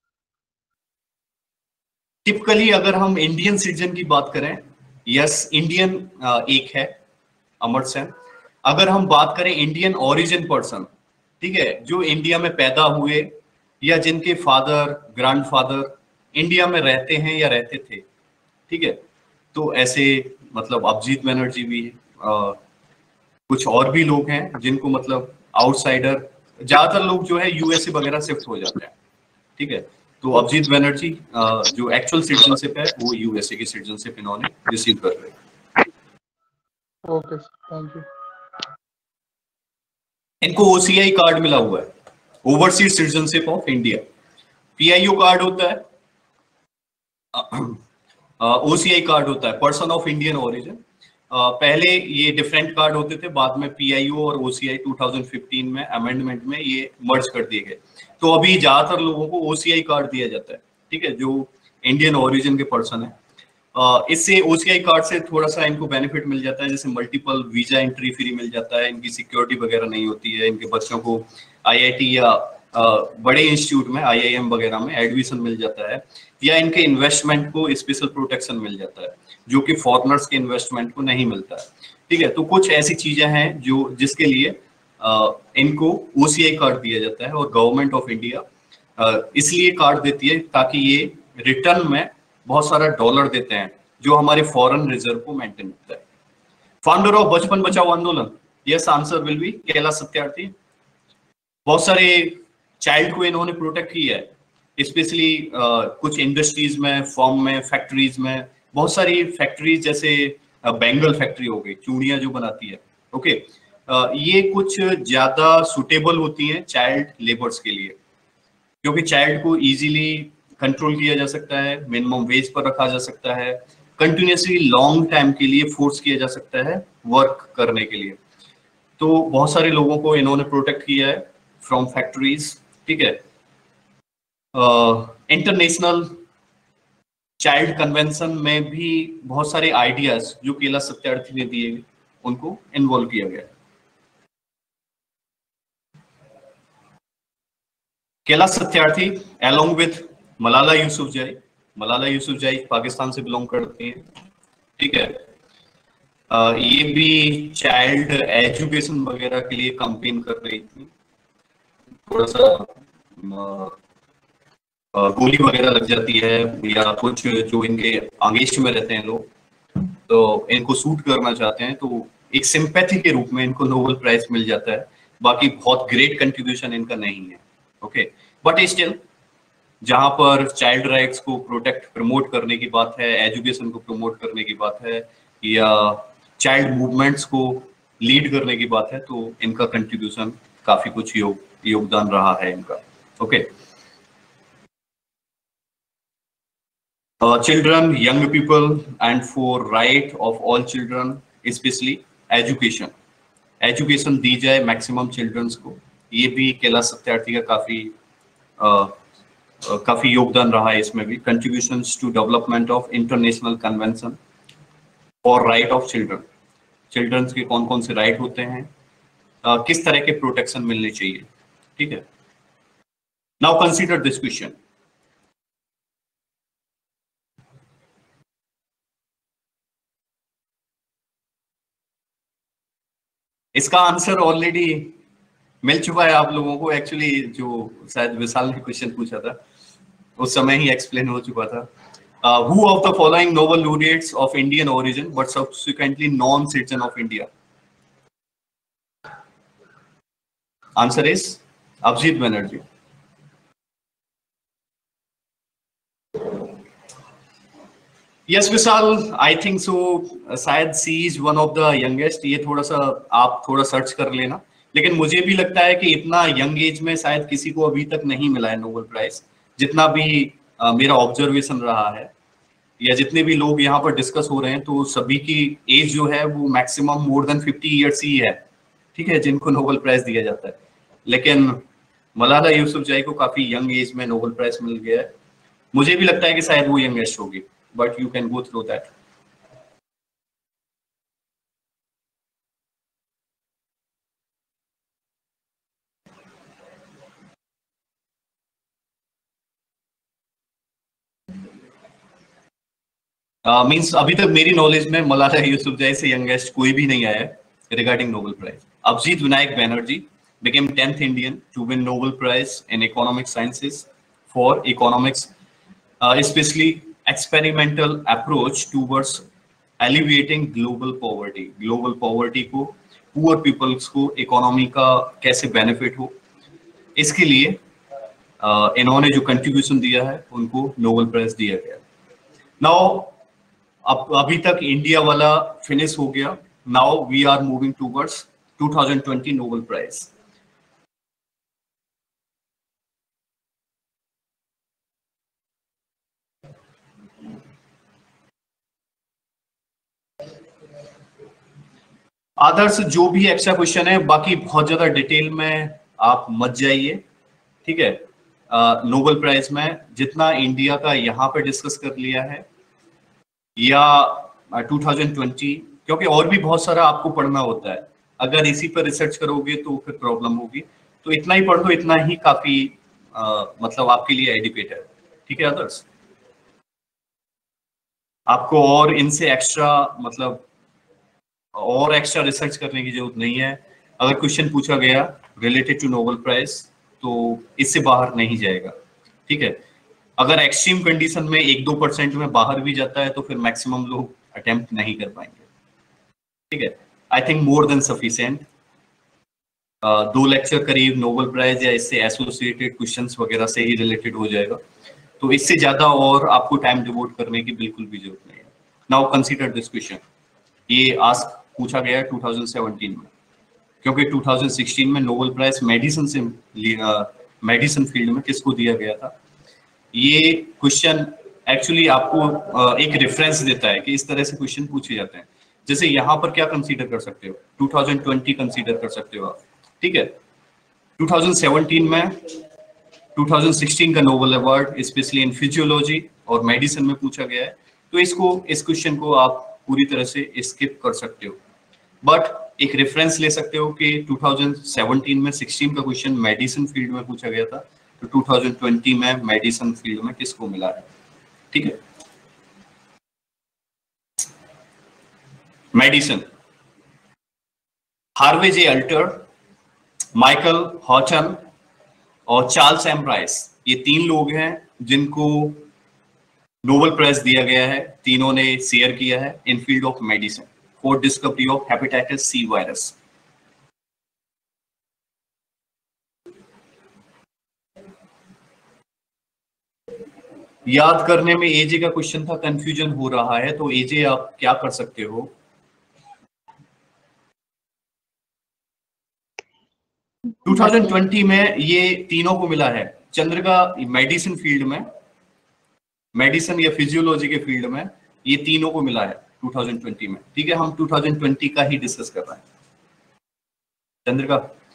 टिपिकली अगर हम इंडियन सिटीजन की बात करें, यस इंडियन एक है अमर्त्य सेन। अगर हम बात करें इंडियन ओरिजिन पर्सन, ठीक है, जो इंडिया में पैदा हुए या जिनके फादर ग्रैंडफादर इंडिया में रहते हैं या रहते थे, ठीक है, तो ऐसे मतलब अभिजीत बनर्जी भी है। आ, कुछ और भी लोग हैं जिनको मतलब आउटसाइडर, ज्यादातर लोग जो है यूएसए वगैरह शिफ्ट हो जाते हैं, ठीक है। तो अभिजीत बनर्जी जो एक्चुअल सिटीजनशिप है वो यूएसए की सिटीजनशिप इन्होंने रिसीव कर रहे। Okay, thank you. इनको ओसीआई कार्ड मिला हुआ है, overseas citizenship of India. PIO card होता है, ओसीआई कार्ड होता है, पर्सन ऑफ इंडियन ओरिजिन। पहले ये डिफरेंट कार्ड होते थे, बाद में पीआईओ और ओसीआई टू थाउजेंड फिफ्टीन में अमेंडमेंट में ये मर्ज कर दिए गए। तो अभी ज्यादातर लोगों को ओसीआई कार्ड दिया जाता है, ठीक है, जो इंडियन ओरिजिन के पर्सन है। इससे ओसीआई कार्ड से थोड़ा सा इनको बेनिफिट मिल जाता है, जैसे मल्टीपल वीजा एंट्री फ्री मिल जाता है, इनकी सिक्योरिटी वगैरह नहीं होती है, इनके बच्चों को आईआईटी या बड़े इंस्टीट्यूट में आईआईएम वगैरह में एडमिशन मिल जाता है, या इनके इन्वेस्टमेंट को स्पेशल प्रोटेक्शन मिल जाता है जो कि फॉरेनर्स के इन्वेस्टमेंट को नहीं मिलता है, ठीक है। तो कुछ ऐसी चीजें हैं जो जिसके लिए आ, इनको ओसीआई कार्ड दिया जाता है, और गवर्नमेंट ऑफ इंडिया इसलिए कार्ड देती है ताकि ये रिटर्न में बहुत सारा डॉलर देते हैं जो हमारे फॉरेन रिजर्व को मेंटेन करता है। Founder of Bachpan Bachao Andolan, yes answer will be Kailash Satyarthi. बहुत सारे चाइल्ड को इन्होंने प्रोटेक्ट किया है, स्पेशली uh, कुछ इंडस्ट्रीज में, फॉर्म में, फैक्ट्रीज में। बहुत सारी फैक्ट्रीज जैसे बेंगल फैक्ट्री हो गई, चूड़ियां जो बनाती है, ओके, uh, ये कुछ ज्यादा सुटेबल होती हैं चाइल्ड लेबर्स के लिए, क्योंकि चाइल्ड को इजीली कंट्रोल किया जा सकता है, मिनिमम वेज पर रखा जा सकता है, कंटिन्यूसली लॉन्ग टाइम के लिए फोर्स किया जा सकता है वर्क करने के लिए। तो बहुत सारे लोगों को इन्होंने प्रोटेक्ट किया है फ्रॉम फैक्ट्रीज, ठीक है। इंटरनेशनल चाइल्ड कन्वेंशन में भी बहुत सारे आइडियाज जो कैलाश सत्यार्थी ने दिए उनको इन्वॉल्व किया गया। कैलाश सत्यार्थी along with मलाला यूसुफजई, मलाला यूसुफजई पाकिस्तान से बिलोंग करते हैं, ठीक है। uh, ये भी चाइल्ड एजुकेशन वगैरह के लिए कैंपेन कर रही थी। थोड़ा सा uh, गोली वगैरह लग जाती है या कुछ जो इनके आंगेस्ट में रहते हैं लोग, तो इनको सूट करना चाहते हैं, तो एक सिंपैथी के रूप में इनको नोबेल प्राइज मिल जाता है। बाकी बहुत ग्रेट कंट्रीब्यूशन इनका नहीं है, ओके, बट स्टिल जहां पर चाइल्ड राइट्स को प्रोटेक्ट प्रमोट करने की बात है, एजुकेशन को प्रमोट करने की बात है, या चाइल्ड मूवमेंट्स को लीड करने की बात है, तो इनका कंट्रीब्यूशन काफी कुछ योग योगदान रहा है इनका, okay. Uh, children, young people, and for right of all children, especially education. Education दी जाए maximum childrens को, ये भी कैलाश सत्यार्थी का काफी uh, uh, काफी योगदान रहा है इसमें भी। Contributions to development of international convention for right of children. Childrens के कौन कौन से right होते हैं, uh, किस तरह के protection मिलने चाहिए, ठीक है। Now consider this question. इसका आंसर ऑलरेडी मिल चुका है आप लोगों को। एक्चुअली जो शायद विशाल ने क्वेश्चन पूछा था उस समय ही एक्सप्लेन हो चुका था। Who of the following Nobel laureates of Indian origin but subsequently non citizen of India? Answer is Abhijit Banerjee. Yes Vishal, I think so, शायद she is one of the youngest. ये थोड़ा सा आप थोड़ा सर्च कर लेना, लेकिन मुझे भी लगता है कि इतना यंग एज में शायद किसी को अभी तक नहीं मिला है नोबेल प्राइज, जितना भी uh, मेरा ऑब्जर्वेशन रहा है, या जितने भी लोग यहाँ पर डिस्कस हो रहे हैं, तो सभी की एज जो है वो maximum more than fifty years ही है, ठीक है, जिनको नोबेल प्राइज दिया जाता है। लेकिन मलाला यूसुफजई को काफी यंग एज में नोबेल प्राइज मिल गया है। मुझे भी लगता है कि शायद वो यंगेस्ट होगी, but you can go through that. Means uh, अभी तक मेरी नॉलेज में मलाला यूसुफजई से यंगेस्ट कोई भी नहीं आया है regarding Nobel prize. Abhijit Vinayak Banerjee became tenth Indian to win Nobel Prize in Economic Sciences for economics, uh, especially experimental approach towards alleviating global poverty. Global poverty को poor peoples को economy का कैसे benefit हो, इसके लिए uh, इन्होंने जो contribution दिया है उनको Nobel Prize दिया गया। Now अब अभी तक इंडिया वाला फिनिश हो गया। Now we are moving towards twenty twenty Nobel Prize. आदर्श जो भी एक्स्ट्रा क्वेश्चन है, बाकी बहुत ज्यादा डिटेल में आप मत जाइए, ठीक है। नोबेल प्राइज में जितना इंडिया का यहाँ पे डिस्कस कर लिया है या ट्वेंटी ट्वेंटी, क्योंकि और भी बहुत सारा आपको पढ़ना होता है, अगर इसी पर रिसर्च करोगे तो फिर प्रॉब्लम होगी। तो इतना ही पढ़ लो, इतना ही काफी आ, मतलब आपके लिए एडिक्वेट है, ठीक है आदर्श। आपको और इनसे एक्स्ट्रा मतलब और एक्स्ट्रा रिसर्च करने की जरूरत नहीं है। अगर क्वेश्चन पूछा गया रिलेटेड टू नोबेल प्राइज तो इससे बाहर नहीं जाएगा, ठीक है। अगर एक्सट्रीम कंडीशन में एक दो परसेंट में बाहर भी जाता है तो फिर मैक्सिमम लोग अटेम्प्ट नहीं कर पाएंगे, ठीक है। I think more than sufficient. दो लेक्चर करीब नोबेल प्राइज या इससे एसोसिएटेड क्वेश्चंस वगैरह से ही रिलेटेड हो जाएगा, तो इससे ज्यादा और आपको टाइम डिवोट करने की बिल्कुल भी जरूरत नहीं है। नाउ कंसीडर दिस क्वेश्चन, ये आस्क पूछा गया है ट्वेंटी सेवनटीन में, क्योंकि ट्वेंटी सिक्सटीन में नोबेल प्राइज मेडिसिन से मेडिसिन फील्ड में किसको दिया गया था। ये क्वेश्चन एक्चुअली आपको uh, एक रेफरेंस देता है कि इस तरह से क्वेश्चन पूछे जाते हैं। जैसे यहाँ पर क्या कंसीडर कर सकते हो, ट्वेंटी ट्वेंटी कंसीडर कर सकते हो आप, ठीक है। ट्वेंटी सेवनटीन में ट्वेंटी सिक्सटीन का Nobel award specially in physiology और मेडिसिन में पूछा गया है, तो इसको इस क्वेश्चन को आप पूरी तरह से स्किप कर सकते हो, बट एक रेफरेंस ले सकते हो कि ट्वेंटी सेवनटीन में सिक्सटीन का क्वेश्चन मेडिसिन फील्ड में पूछा गया था, तो ट्वेंटी ट्वेंटी में मेडिसिन फील्ड में किसको मिला है, ठीक है। Medicine, Harvey J Alter, Michael Houghton और चार्ल्स एम प्राइस, ये तीन लोग हैं जिनको नोबेल प्राइज दिया गया है। तीनों ने शेयर किया है in field of medicine for discovery of hepatitis C virus. याद करने में एजे का क्वेश्चन था, कंफ्यूजन हो रहा है, तो एजे आप क्या कर सकते हो, ट्वेंटी ट्वेंटी में ये तीनों को मिला है। चंद्रिका मेडिसिन फील्ड में, मेडिसिन या फिजियोलॉजी के फील्ड में ये तीनों को मिला है ट्वेंटी ट्वेंटी में, ठीक है। हम ट्वेंटी ट्वेंटी का ही डिस्कस कर रहे हैं। चंद्रिका,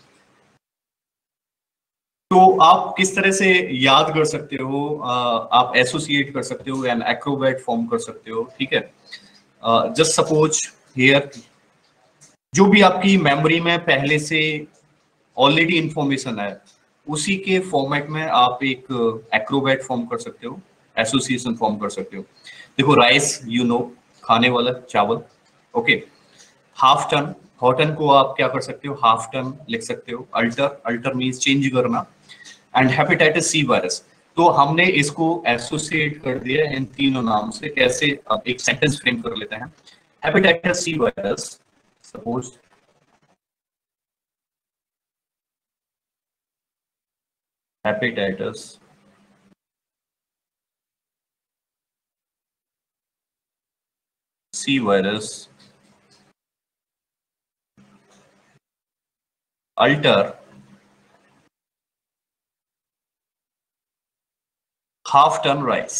तो आप किस तरह से याद कर सकते हो, आप एसोसिएट कर सकते हो, एन एक्रोबैट फॉर्म कर सकते हो, ठीक है। जस्ट सपोज हियर जो भी आपकी मेमोरी में पहले से ऑलरेडी इंफॉर्मेशन है, उसी के फॉर्मेट में आप एक एक्रोबैट फॉर्म कर सकते हो, एसोसिएशन फॉर्म कर सकते हो। देखो राइस, यू नो, खाने वाला चावल, ओके। हाफ टन हॉटन को आप क्या कर सकते हो, हाफ टन लिख सकते हो। अल्टर, अल्टर मीन्स चेंज करना। एंड हेपेटाइटिस सी वायरस, तो हमने इसको एसोसिएट कर दिया इन तीनों नाम से। कैसे, अब एक सेंटेंस फ्रेम कर लेते हैं। Hepatitis C virus, suppose hepatitis C virus alter half ton rice।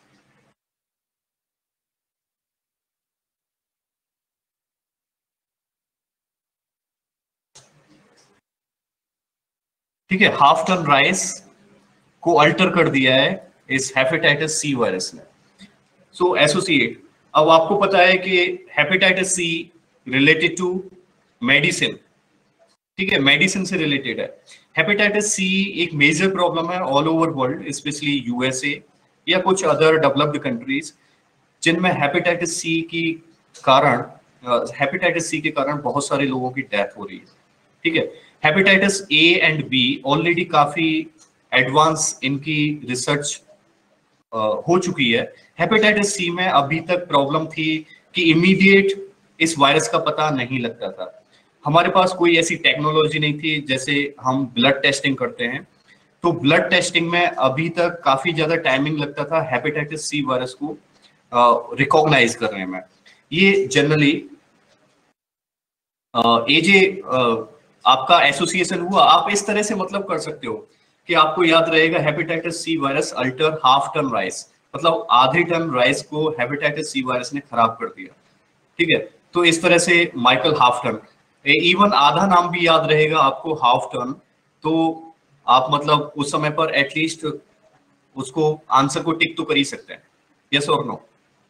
ठीक है, हाफ टन राइस को अल्टर कर दिया है इस हेपेटाइटिस सी वायरस ने। सो एसोसिएट, अब आपको पता है कि hepatitis C related to medicine, ठीक है, मेडिसिन से रिलेटेड है। हेपेटाइटिस सी एक मेजर प्रॉब्लम है all over world, specially USA या कुछ अदर डेवलप्ड कंट्रीज, जिनमें हेपेटाइटिस सी की कारण हेपेटाइटिस सी के कारण बहुत सारे लोगों की डेथ हो रही है। ठीक है, hepatitis A and B already काफी एडवांस इनकी रिसर्च हो चुकी है। हेपेटाइटिस सी में अभी तक प्रॉब्लम थी कि इमीडिएट इस वायरस का पता नहीं लगता था। हमारे पास कोई ऐसी टेक्नोलॉजी नहीं थी, जैसे हम ब्लड टेस्टिंग करते हैं, तो ब्लड टेस्टिंग में अभी तक काफी ज्यादा टाइमिंग लगता था हेपेटाइटिस सी वायरस को रिकॉग्नाइज करने में। ये जनरली ये जो आपका एसोसिएशन हुआ, आप इस तरह से मतलब कर सकते हो कि आपको याद रहेगा hepatitis C virus alter half ton rice, मतलब आधे टन राइस को हेपेटाइटिस सी वायरस ने खराब कर दिया। ठीक है, तो इस तरह से माइकल हाफ टन, इवन आधा नाम भी याद रहेगा आपको, हाफ टन, तो आप मतलब उस समय पर एटलीस्ट उसको आंसर को टिक तो कर ही सकते हैं, यस और नो।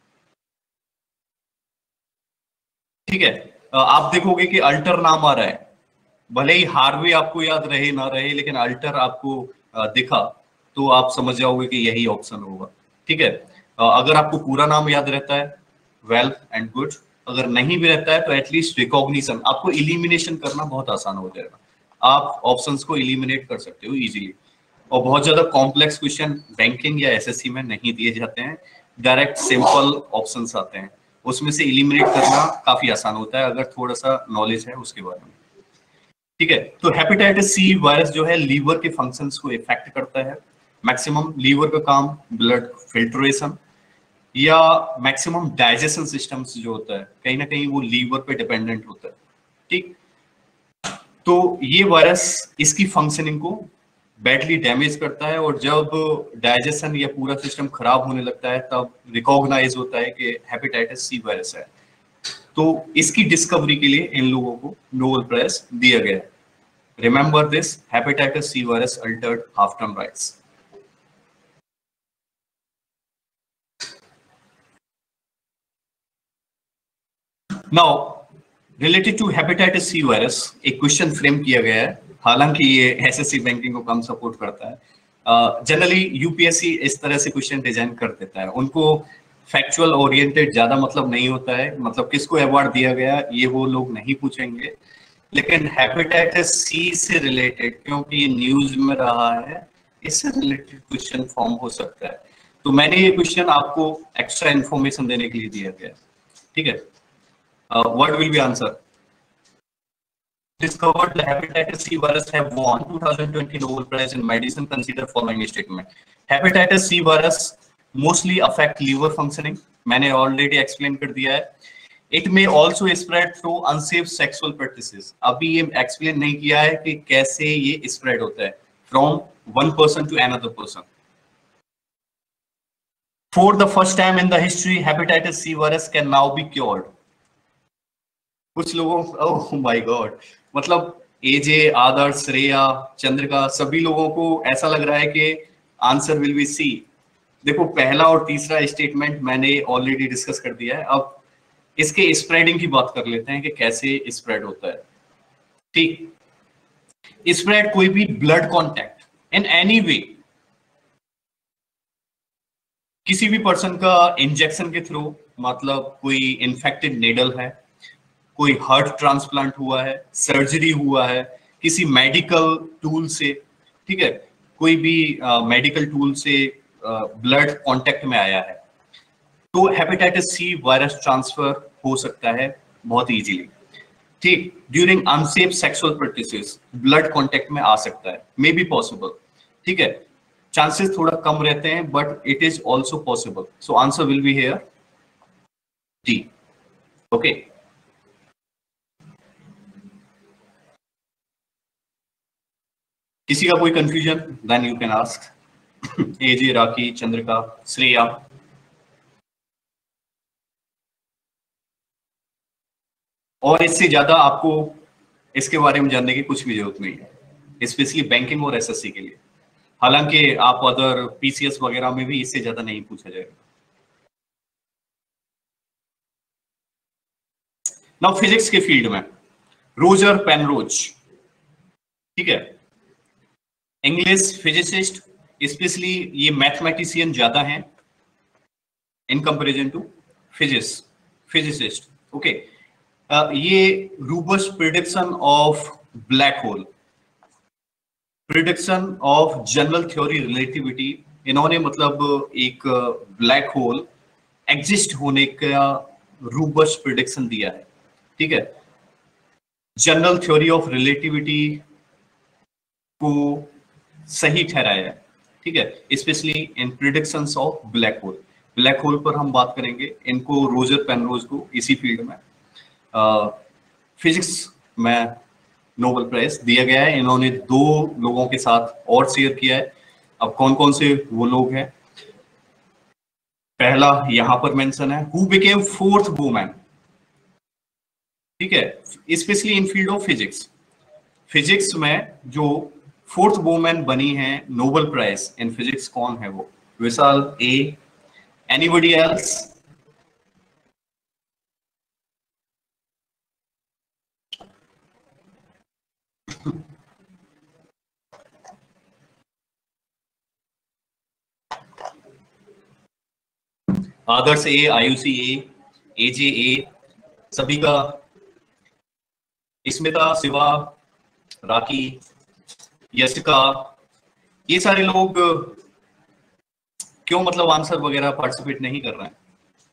ठीक है, आप देखोगे कि अल्टर नाम आ रहा है, भले ही हार्वे आपको याद रहे ना रहे, लेकिन अल्टर आपको दिखा तो आप समझ जाओगे कि यही ऑप्शन होगा। ठीक है, अगर आपको पूरा नाम याद रहता है वेल एंड गुड, अगर नहीं भी रहता है तो एटलीस्ट रिकॉग्निशन, आपको इलिमिनेशन करना बहुत आसान हो जाएगा, आप ऑप्शंस को इलिमिनेट कर सकते हो इजीली। और बहुत ज्यादा कॉम्प्लेक्स क्वेश्चन बैंकिंग या एसएससी में नहीं दिए जाते हैं, डायरेक्ट सिंपल ऑप्शंस आते हैं, उसमें से इलिमिनेट करना काफी आसान होता है अगर थोड़ा सा नॉलेज है उसके बारे में। ठीक है, तो हेपेटाइटिस सी वायरस जो है लीवर के फंक्शंस को इफेक्ट करता है। मैक्सिमम लीवर का काम ब्लड फिल्ट्रेशन या मैक्सिमम डाइजेशन सिस्टम्स जो होता है, कहीं ना कहीं वो लीवर पे डिपेंडेंट होता है। ठीक, तो ये वायरस इसकी फंक्शनिंग को बैडली डैमेज करता है, और जब डाइजेशन या पूरा सिस्टम खराब होने लगता है तब रिकॉग्नाइज होता है कि हेपेटाइटिस सी वायरस है। तो इसकी डिस्कवरी के लिए इन लोगों को नोबेल प्राइज दिया गया है। Remember this, hepatitis C virus Alter half ton Rice. Now related to hepatitis C virus एक क्वेश्चन फ्रेम किया गया है, हालांकि ये एसएससी बैंकिंग को कम सपोर्ट करता है। जनरली uh, यूपीएससी इस तरह से क्वेश्चन डिजाइन कर देता है, उनको फैक्चुअल ओरिएंटेड ज्यादा मतलब नहीं होता है, मतलब किसको अवार्ड दिया गया ये वो लोग नहीं पूछेंगे, लेकिन हेपेटाइटिस सी से रिलेटेड क्योंकि ये न्यूज में रहा है, इससे रिलेटेड क्वेश्चन फॉर्म हो सकता है। तो मैंने ये क्वेश्चन आपको एक्स्ट्रा इन्फॉर्मेशन देने के लिए दिया गया। ठीक है, what will be answer? Discovered the hepatitis C virus have won twenty twenty Nobel Prize in Medicine. Consider following statement. Hepatitis C virus mostly affect liver functioning. मैंने already explain कर दिया है. It may also spread through unsafe sexual practices. अभी ये explain नहीं किया है कि कैसे ये spread होता है from one person to another person. For the first time in the history, hepatitis C virus can now be cured. कुछ लोगों, ओह माय गॉड, मतलब एजे, आदर्श, श्रेया, चंद्रिका, सभी लोगों को ऐसा लग रहा है कि आंसर विल बी सी। देखो, पहला और तीसरा स्टेटमेंट मैंने ऑलरेडी डिस्कस कर दिया है, अब इसके स्प्रेडिंग की बात कर लेते हैं कि कैसे स्प्रेड होता है। ठीक, स्प्रेड कोई भी blood contact in any way, किसी भी पर्सन का इंजेक्शन के थ्रू, मतलब कोई इन्फेक्टेड नेडल है, कोई हार्ट ट्रांसप्लांट हुआ है, सर्जरी हुआ है किसी मेडिकल टूल से, ठीक है, कोई भी मेडिकल टूल से ब्लड कांटेक्ट में आया है, तो हेपेटाइटिस सी वायरस ट्रांसफर हो सकता है बहुत इजीली। ठीक, during unsafe sexual practices blood contact में आ सकता है, मे बी पॉसिबल, ठीक है, चांसेस थोड़ा कम रहते हैं but it is also possible. So answer will be here D. Okay, किसी का कोई confusion, then you can ask. AJ, Rakhi, Chandrika, Shreya. और इससे ज्यादा आपको इसके बारे में जानने की कुछ भी जरूरत नहीं है, स्पेशली बैंकिंग और एसएससी के लिए। हालांकि आप अदर पीसीएस वगैरह में भी इससे ज्यादा नहीं पूछा जाएगा। नाउ फिजिक्स के फील्ड में रोजर पेनरोज, ठीक है, इंग्लिश फिजिसिस्ट, स्पेशली ये मैथमेटिशियन ज्यादा हैं in comparison to physics physicist. Okay, ये robust prediction of black hole, prediction of general theory relativity, इन्होंने मतलब एक ब्लैक होल एग्जिस्ट होने का रूबस प्रिडिक्शन दिया है, ठीक है, जनरल थ्योरी ऑफ रिलेटिविटी को सही ठहराया है, ठीक है, specially in predictions of black hole. Black hole पर हम बात करेंगे, इनको रोजर पेनरोज को इसी फील्ड में फिजिक्स uh, में नोबेल प्राइज दिया गया है। इन्होंने दो लोगों के साथ और शेयर किया है। अब कौन कौन से वो लोग हैं, पहला यहां पर मेंशन है, हु बिकेम फोर्थ वुमन, ठीक है, specially in field of physics. Physics में जो फोर्थ वुमन बनी है नोबेल प्राइज इन फिजिक्स, कौन है वो? विशाल ए, एनीबॉडी एल्स? आदर्श ए, आयुषी ए, एजे ए, सभी का, स्मिता, शिवा, राखी, यशिका, ये सारे लोग क्यों मतलब आंसर वगैरह पार्टिसिपेट नहीं कर रहे हैं?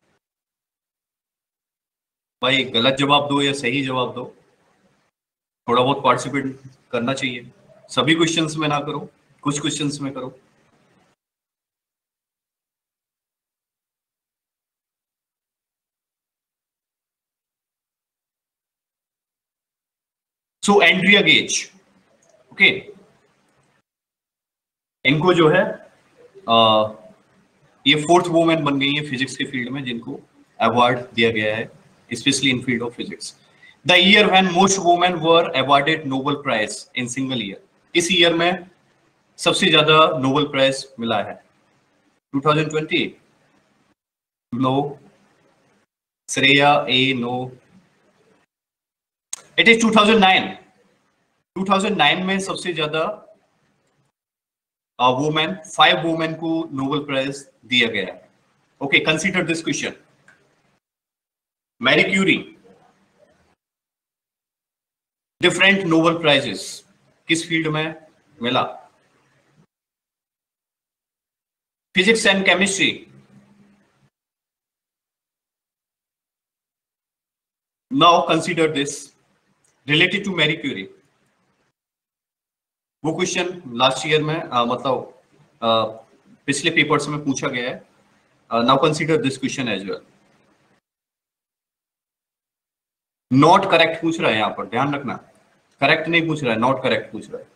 भाई गलत जवाब दो या सही जवाब दो, थोड़ा बहुत पार्टिसिपेट करना चाहिए। सभी क्वेश्चंस में ना करो, कुछ क्वेश्चंस में करो। सो एंड्रिया गेज, ओके, इनको जो है आ, ये फोर्थ वुमेन बन गई है फिजिक्स के फील्ड में, जिनको अवार्ड दिया गया है specially in field of physics. The year when most women were awarded Nobel prize in single year, इस ईयर में सबसे ज्यादा नोबेल प्राइज मिला है? Twenty twenty? नो। श्रेया ए, no. It is two thousand nine. Two thousand nine में सबसे ज्यादा वुमेन, फाइव वुमेन को नोबेल प्राइज दिया गया है। Okay, consider this question. Marie Curie, different Nobel prizes किस फील्ड में मिला? Physics and chemistry. Now consider this related to Marie Curie. वो क्वेश्चन लास्ट ईयर में आ, मतलब आ, पिछले पेपर्स में पूछा गया है। Now consider this question as well. Not correct पूछ रहा है यहां पर, ध्यान रखना, करेक्ट नहीं पूछ रहा है, नॉट करेक्ट पूछ रहा है।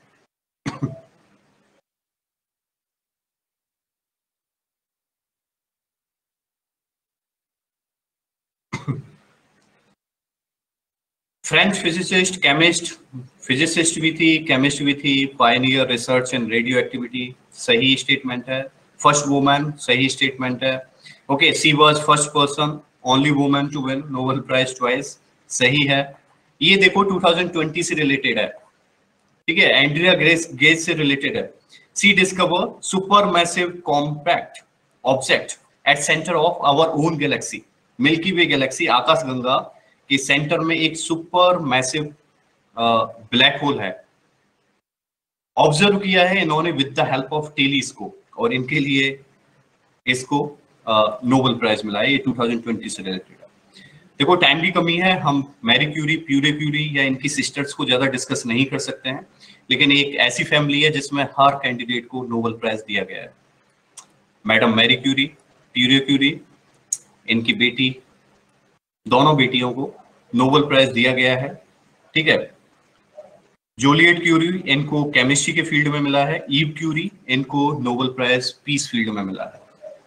फ्रेंच फिजिसिस्ट, केमिस्ट, फिजिसिस्ट भी थी, केमिस्ट भी थी, pioneer research and radioactivity, सही स्टेटमेंट है। फर्स्ट वुमन, सही स्टेटमेंट है। Okay, she was first person, only woman to win Nobel prize twice, सही है। ये देखो टू थाउजेंड ट्वेंटी से रिलेटेड है, ठीक है, एंड्रिया गेज से रिलेटेड है। She discover super massive compact object at centre of our own galaxy, Milky Way galaxy, आकाशगंगा कि सेंटर में एक सुपर मैसिव ब्लैक होल है, ऑब्जर्व किया है इन्होंने with the help of telescope, और इनके लिए इसको नोबेल प्राइज मिला है। ये टू थाउजेंड ट्वेंटी से रिलेटेड है। देखो टाइम की कमी है, हम मैरी क्यूरी, प्यूरे क्यूरी या इनकी सिस्टर्स को ज्यादा डिस्कस नहीं कर सकते हैं, लेकिन एक ऐसी फैमिली है जिसमें हर कैंडिडेट को नोबेल प्राइज दिया गया है। Madam Marie Curie, Pierre Curie, इनकी बेटी, दोनों बेटियों को नोबेल प्राइज दिया गया है। ठीक है, जूलियट क्यूरी इनको केमिस्ट्री के फील्ड में मिला है, ईव क्यूरी इनको नोबेल प्राइज पीस फील्ड में मिला है।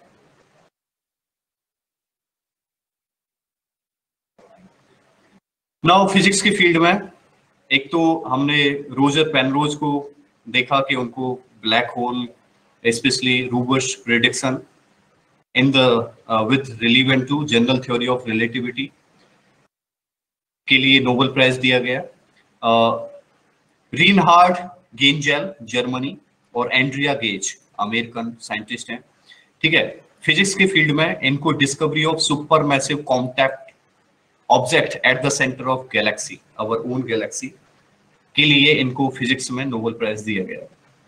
नाउ फिजिक्स के फील्ड में एक तो हमने रोजर पेनरोज को देखा कि उनको black hole, specially robust prediction in the with relevant to general theory of relativity के लिए नोबेल प्राइज दिया गया। uh, रीनहार्ड गेंजेल जर्मनी और एंड्रिया गेज अमेरिकन साइंटिस्ट हैं। ठीक है, फिजिक्स के फील्ड में इनको discovery of super massive compact object at the centre of galaxy, our own galaxy, के लिए इनको फिजिक्स में नोबेल प्राइज दिया गया।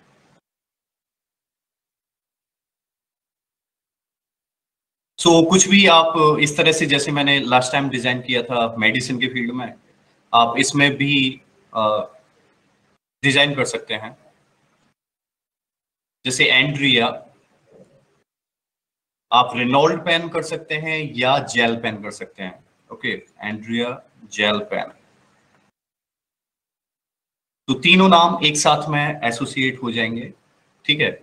सो so, कुछ भी आप इस तरह से, जैसे मैंने लास्ट टाइम डिजाइन किया था मेडिसिन के फील्ड में, आप इसमें भी डिजाइन कर सकते हैं। जैसे एंड्रिया, आप रेनॉल्ड पेन कर सकते हैं या जेल पेन कर सकते हैं। ओके, एंड्रिया जेल पेन, तो तीनों नाम एक साथ में एसोसिएट हो जाएंगे। ठीक है,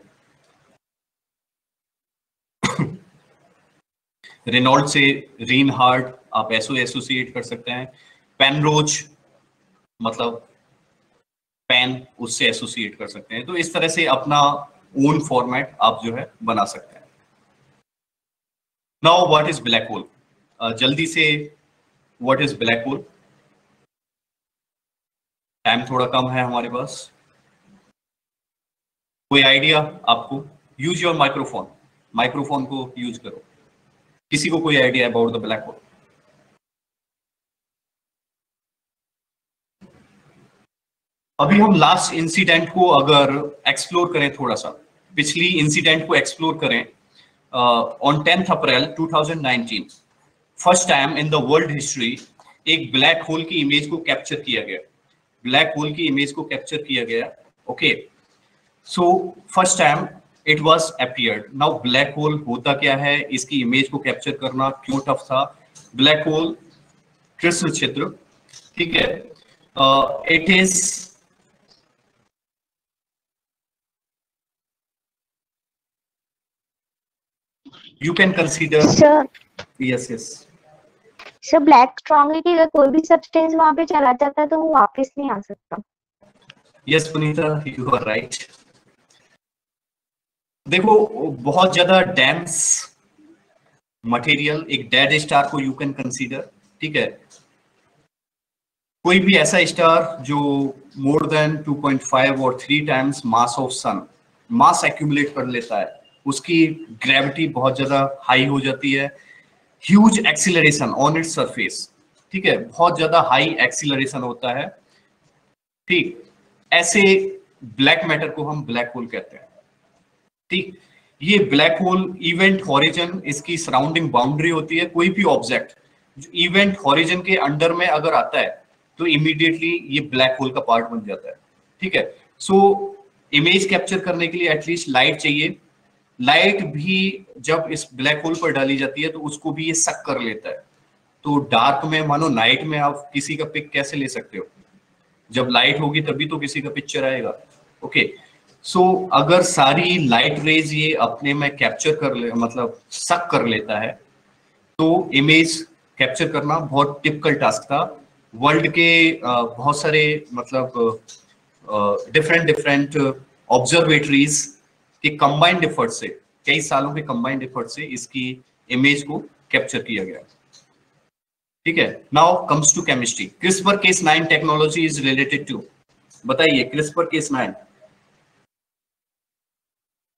रेनॉल्ड से रीनहार्ड आप ऐसो एसोसिएट कर सकते हैं, पेनरोज मतलब पेन, उससे एसोसिएट कर सकते हैं। तो इस तरह से अपना ओन फॉर्मेट आप जो है बना सकते हैं। Now what is black hole, जल्दी से what is black hole, time थोड़ा कम है हमारे पास। कोई आइडिया आपको? यूज योर माइक्रोफोन, माइक्रोफोन को यूज करो। किसी को कोई idea about the black hole? अभी हम लास्ट इंसिडेंट को अगर एक्सप्लोर करें, थोड़ा सा पिछली इंसिडेंट को एक्सप्लोर करें, on tenth April two thousand nineteen first time in the world history एक ब्लैक होल की इमेज को कैप्चर किया गया। ब्लैक होल की इमेज को कैप्चर किया गया। Okay, so first time it was appeared. Now black hole होता क्या है, इसकी इमेज को कैप्चर करना क्यों टफ था? ब्लैक होल कृष्ण छिद्र, ठीक है, it is you can consider sure yes yes sir black strong है कि अगर कोई भी सब्सटेंस वहां पे चला जाता है तो वो वापस नहीं आ सकता। yes Punita, you are right। देखो बहुत ज्यादा डेंस मटेरियल, एक डेड स्टार को यू कैन कंसीडर। ठीक है, कोई भी ऐसा स्टार जो more than two point five और three times mass of sun mass accumulate कर लेता है, उसकी ग्रेविटी बहुत ज्यादा हाई हो जाती है, huge acceleration on its surface. ठीक है, बहुत ज्यादा हाई एक्सीलरेशन होता है। ठीक, ऐसे ब्लैक मैटर को हम ब्लैक होल कहते हैं। ठीक, ये ब्लैक होल इवेंट हॉरिजन, इसकी सराउंडिंग बाउंड्री होती है। कोई भी ऑब्जेक्ट इवेंट हॉरिजन के अंडर में अगर आता है तो इमीडिएटली ये ब्लैक होल का पार्ट बन जाता है। ठीक है, सो इमेज कैप्चर करने के लिए एटलीस्ट लाइट चाहिए। लाइट भी जब इस ब्लैक होल पर डाली जाती है तो उसको भी ये सक कर लेता है। तो डार्क में, मानो नाइट में, आप किसी का पिक कैसे ले सकते हो? जब लाइट होगी तभी तो किसी का पिक्चर आएगा। ओके, सो अगर सारी लाइट रेज ये अपने में कैप्चर कर ले, मतलब सक कर लेता है, तो इमेज कैप्चर करना बहुत टिपिकल टास्क था। वर्ल्ड के बहुत सारे मतलब डिफरेंट डिफरेंट ऑब्जर्वेटरीज के कंबाइंड एफर्ट से, कई सालों के कंबाइंड एफर्ट से इसकी इमेज को कैप्चर किया गया। ठीक है, now comes to chemistry. CRISPR Cas nine technology is related to, बताइए क्रिस्पर केस नाइन।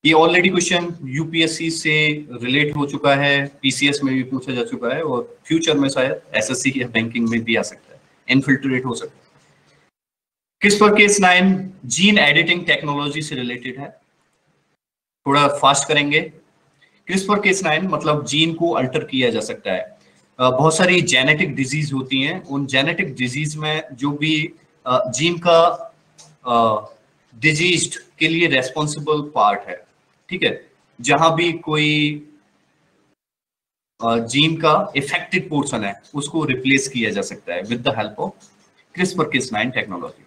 ये ऑलरेडी क्वेश्चन यूपीएससी से रिलेट हो चुका है, पीसीएस में भी पूछा जा चुका है और फ्यूचर में शायद एसएससी या बैंकिंग में भी आ सकता है, इनफिल्ट्रेट हो सकता है। CRISPR Cas nine gene editing technology से रिलेटेड है, थोड़ा फास्ट करेंगे। क्रिस्पर केस नाइन मतलब जीन को अल्टर किया जा सकता है। बहुत सारी जेनेटिक डिजीज होती हैं, उन जेनेटिक डिजीज में जो भी जीन का डिजीज के लिए रेस्पॉन्सिबल पार्ट है, ठीक है, जहां भी कोई जीन का इफेक्टेड पोर्शन है उसको रिप्लेस किया जा सकता है with the help of CRISPR Cas nine technology.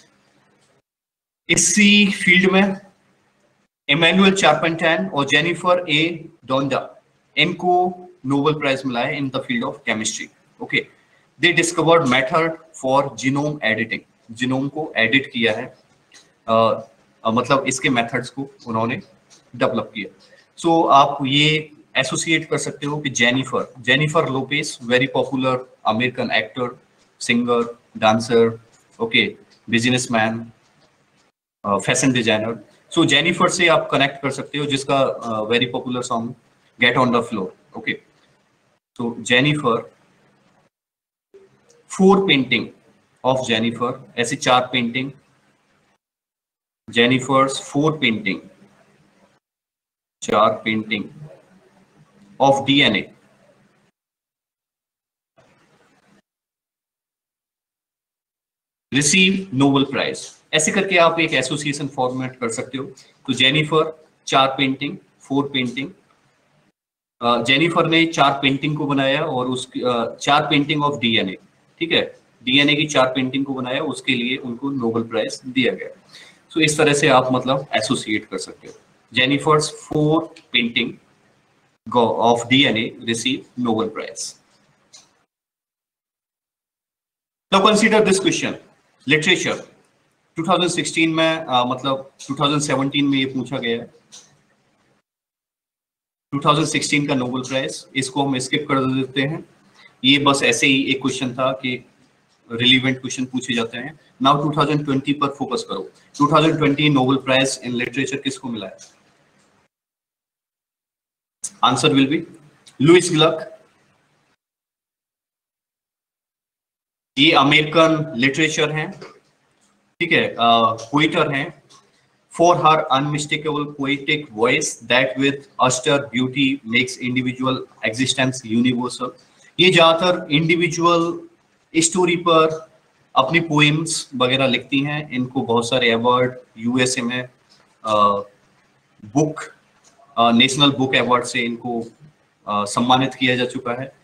इसी फील्ड में इमैनुअल चार्पेंटाइन और जेनिफर ए डोंडा, इनको नोबेल प्राइज मिला है in the field of chemistry. Okay, they discovered method for genome editing, genome को एडिट किया है, uh, uh, मतलब इसके मेथड्स को उन्होंने डेवलप किया। सो so, आप ये एसोसिएट कर सकते हो कि Jennifer Jennifer Lopez, very popular American actor, singer, dancer, okay, businessman, fashion designer. So Jennifer से आप कनेक्ट कर सकते हो, जिसका very popular song get on the floor. Okay, so Jennifer, four painting of Jennifer, ऐसे चार पेंटिंग, जेनिफर्स फोर पेंटिंग, चार painting of DNA, receive Nobel prize. ऐसे करके आप एक एसोसिएशन फॉर्मेट कर सकते हो। तो जेनिफर चार पेंटिंग, फोर पेंटिंग, जेनिफर ने चार पेंटिंग को बनाया और उसकी चार पेंटिंग ऑफ डीएनए, ठीक है, डीएनए की चार पेंटिंग को बनाया, उसके लिए उनको नोबेल प्राइज दिया गया। सो so, इस तरह से आप मतलब एसोसिएट कर सकते हो। Jennifer's four painting of DNA receive Nobel prize. Now consider this question, literature two thousand sixteen में uh, मतलब टू थाउजेंड सेवेंटीन में ये पूछा गया है, टू थाउजेंड सिक्सटीन का नोबेल प्राइज, इसको हम स्किप कर देते हैं। ये बस ऐसे ही एक क्वेश्चन था कि रिलीवेंट क्वेश्चन पूछे जाते हैं। नाउ टू थाउजेंड ट्वेंटी पर फोकस करो। Two thousand twenty Nobel prize in literature किसको मिला है? Answer will be Louise Glück. ये अमेरिकन लिटरेचर हैं, ठीक है, पोइटर हैं। For her unmistakable poetic voice that with austere beauty makes individual existence universal। ये ज्यादातर इंडिविजुअल स्टोरी पर अपनी पोएम्स वगैरह लिखती हैं। इनको बहुत सारे अवार्ड यूएसए में बुक नेशनल बुक अवार्ड से इनको uh, सम्मानित किया जा चुका है।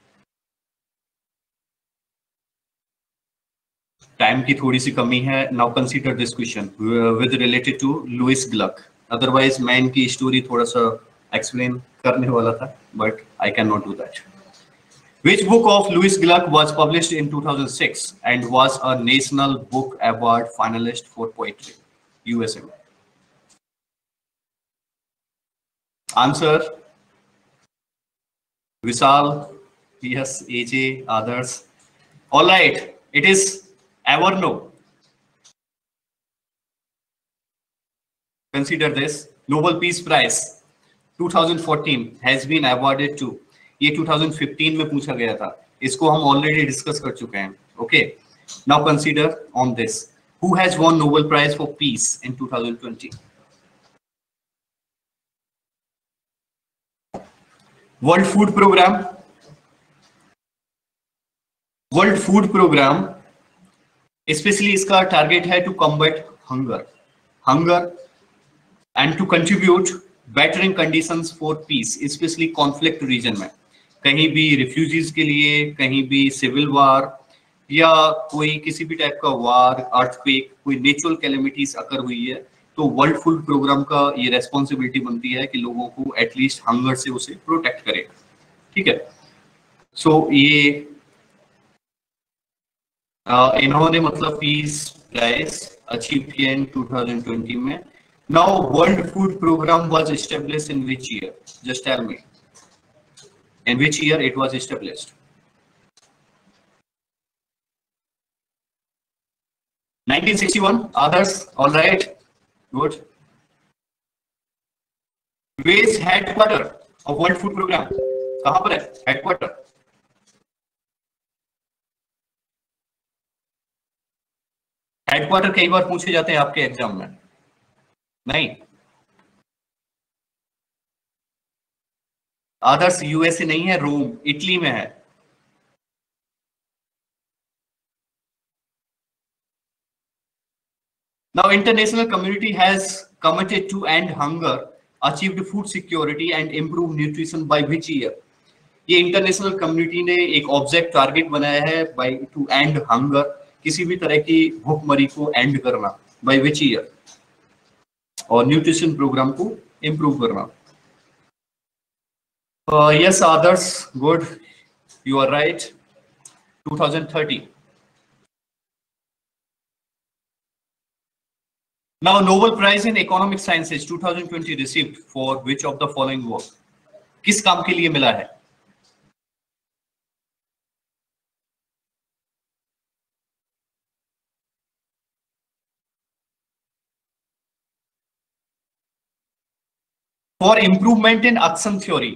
टाइम की थोड़ी सी कमी है। Now consider this question with related to Louise Glück. Otherwise मैं इनकी स्टोरी थोड़ा सा एक्सप्लेन करने वाला था, but I can not do that. Which book of Louis Gluck was published in two thousand six and was a National Book Award finalist for poetry? U S A. Answer: Vishal. Yes, A J, others. All right, it is Everno. Consider this. Nobel Peace Prize twenty fourteen has been awarded to, ये two thousand fifteen में पूछा गया था, इसको हम already discuss कर चुके हैं। Okay, now consider on this, who has won Nobel prize for peace in two thousand twenty? World food programme. World food programme specially इसका टारगेट है to combat hunger hunger and to contribute bettering conditions for peace, specially conflict region में, कहीं भी refugees के लिए, कहीं भी civil वार या कोई किसी भी टाइप का वार, अर्थक्वेक, कोई नेचुरल कैलेमिटीज अकर हुई है, तो वर्ल्ड फूड प्रोग्राम का ये रेस्पॉन्सिबिलिटी बनती है कि लोगों को एटलीस्ट हंगर से उसे प्रोटेक्ट करे। ठीक है, सो so, ये uh, इन्होंने मतलब पीस प्राइज अचीव किया इन टू थाउजेंड ट्वेंटी में। Now, World Food Program was established in which year? Just tell me. In which year it was established? nineteen sixty-one. Others? All right. Good. Where is headquarter of world food programme? कहां पर है headquarter? Headquarter कई बार पूछे जाते हैं आपके exam में, नहीं? आदर्श यूएसए नहीं है, रोम इटली में है। Now international community has committed to end hunger, achieved food security and improve nutrition by which year? ये इंटरनेशनल कम्युनिटी ने एक ऑब्जेक्ट टारगेट बनाया है बाय टू एंड हंगर, किसी भी तरह की भूखमरी को एंड करना, बाय विच ईयर, और न्यूट्रिशन प्रोग्राम को इंप्रूव करना। Yes Adarsh, good, you are right, two thousand thirty. Now Nobel Prize in Economic Sciences twenty twenty received for which of the following work? किस काम के लिए मिला है? For improvement in Akson theory.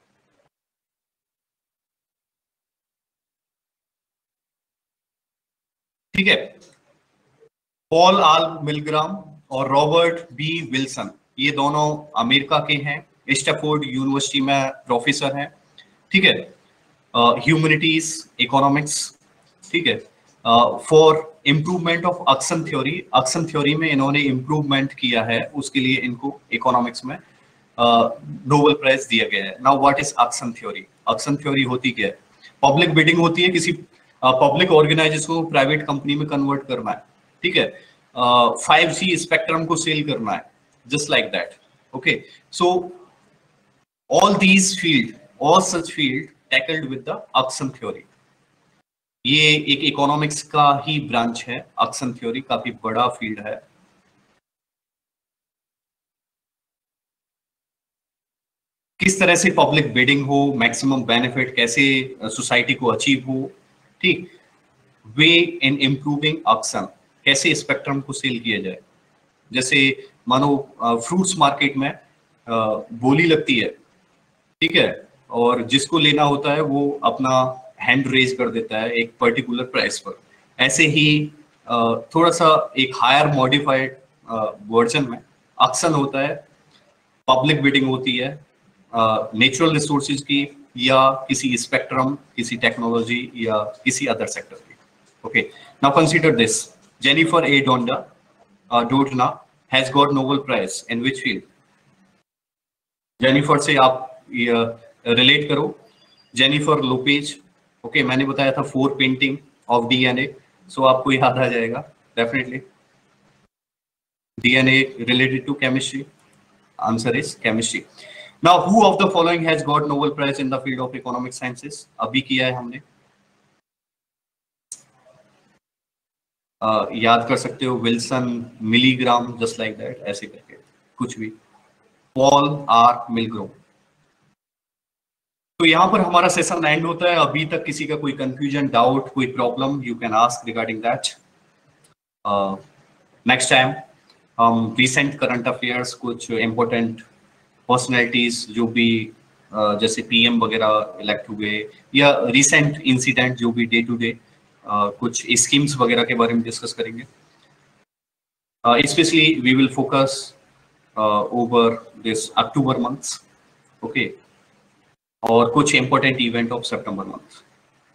ठीक है, पॉल आर मिलग्राम और रॉबर्ट बी विल्सन, ये दोनों अमेरिका के हैं, स्टैफोर्ड यूनिवर्सिटी में प्रोफेसर हैं। ठीक है, ह्यूमैनिटीज इकोनॉमिक्स। ठीक है, for improvement of auction theory, auction theory में इन्होंने इम्प्रूवमेंट किया है, उसके लिए इनको इकोनॉमिक्स में नोबेल प्राइज दिया गया है। Now what is auction theory? Auction theory होती क्या है? पब्लिक बिडिंग होती है, किसी पब्लिक uh, ऑर्गेनाइजेशन को प्राइवेट कंपनी में कन्वर्ट करना है। ठीक है, फाइव जी स्पेक्ट्रम को सेल करना है, just like that. Okay, so all these field, all such field tackled with the auction theory. ये एक इकोनॉमिक्स का ही ब्रांच है, अक्सन थ्योरी काफी बड़ा फील्ड है। किस तरह से पब्लिक बिडिंग हो, मैक्सिमम बेनिफिट कैसे सोसाइटी को अचीव हो, ठीक, वे इन इम्प्रूविंग अक्सन, कैसे स्पेक्ट्रम को सेल किया जाए। जैसे मानो फ्रूट्स मार्केट में बोली लगती है, ठीक है, और जिसको लेना होता है वो अपना हैंड रेज कर देता है एक पर्टिकुलर प्राइस पर। ऐसे ही थोड़ा सा एक हायर मॉडिफाइड वर्जन में अक्सन होता है, पब्लिक बिडिंग होती है नेचुरल रिसोर्सेज की या किसी स्पेक्ट्रम, किसी टेक्नोलॉजी या किसी अदर सेक्टर की। Okay, now consider this, Jennifer A Doudna Doudna has got Nobel prize in which field? Jennifer से आप रिलेट uh, करो, जेनिफर लोपेज। ओके okay, मैंने बताया था for painting of DNA, so आपको याद आ जाएगा definitely. DNA related to chemistry, answer is chemistry. Now, who of the following has got Nobel Prize in the field of economic sciences? अभी किया है हमने, uh, याद कर सकते हो, Wilson, milligram, just like that, ऐसे करके कुछ भी, पॉल आर मिलग्राम। तो यहाँ पर हमारा सेशन एंड होता है। अभी तक किसी का कोई कंफ्यूजन, डाउट, कोई problem, you can ask regarding that. Next time हम रिसेंट करंट अफेयर्स, कुछ इंपॉर्टेंट पर्सनैलिटीज जो भी uh, जैसे पीएम वगैरह इलेक्ट हुए, या रिसेंट इंसिडेंट जो भी डे टू डे कुछ स्कीम्स वगैरह के बारे में डिस्कस करेंगे। Specially we will focus over this October months, okay, और कुछ इंपॉर्टेंट इवेंट ऑफ सितंबर month.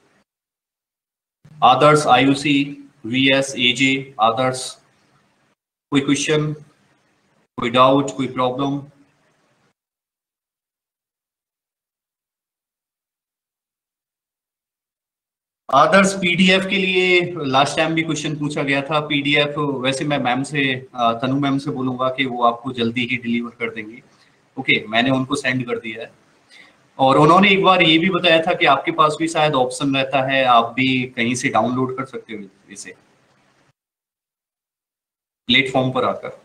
Aadarsh, Ayushi, VS, AJ, Aadarsh, कोई क्वेश्चन, कोई डाउट, कोई प्रॉब्लम? आदर्स, पीडीएफ के लिए लास्ट टाइम भी क्वेश्चन पूछा गया था। पीडीएफ वैसे मैं मैम से, तनु मैम से बोलूंगा कि वो आपको जल्दी ही डिलीवर कर देंगी। ओके, मैंने उनको सेंड कर दिया है, और उन्होंने एक बार ये भी बताया था कि आपके पास भी शायद ऑप्शन रहता है, आप भी कहीं से डाउनलोड कर सकते हो इसे प्लेटफॉर्म पर आकर।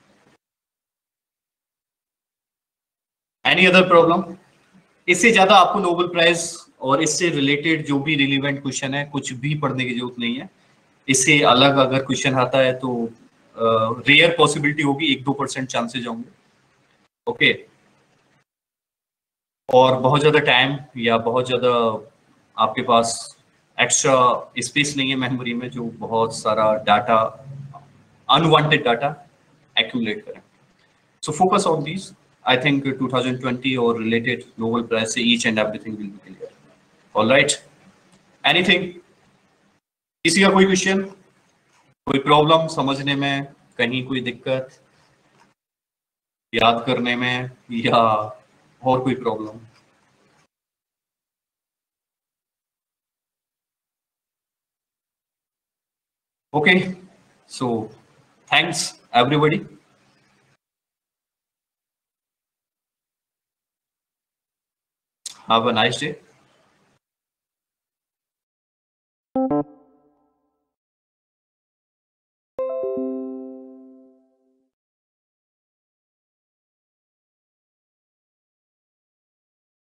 Any other problem? इससे ज्यादा आपको नोबेल प्राइज और इससे रिलेटेड जो भी रिलेवेंट क्वेश्चन है, कुछ भी पढ़ने की जरूरत नहीं है। इससे अलग अगर क्वेश्चन आता है तो रेयर पॉसिबिलिटी होगी, एक दो परसेंट चांसेज होंगे। ओके, और बहुत ज़्यादा टाइम या बहुत ज़्यादा आपके पास एक्स्ट्रा स्पेस नहीं है मेमोरी में जो बहुत सारा डाटा, अनवांटेड डाटा एक्यूमुलेट करें. So focus on these. I think twenty twenty or related Nobel Prize से each and everything will be clear. All right. Anything? किसी का कोई क्वेश्चन, कोई प्रॉब्लम समझने में, कहीं कोई दिक्कत याद करने में या और कोई problem? Okay. So thanks everybody. Have a nice day.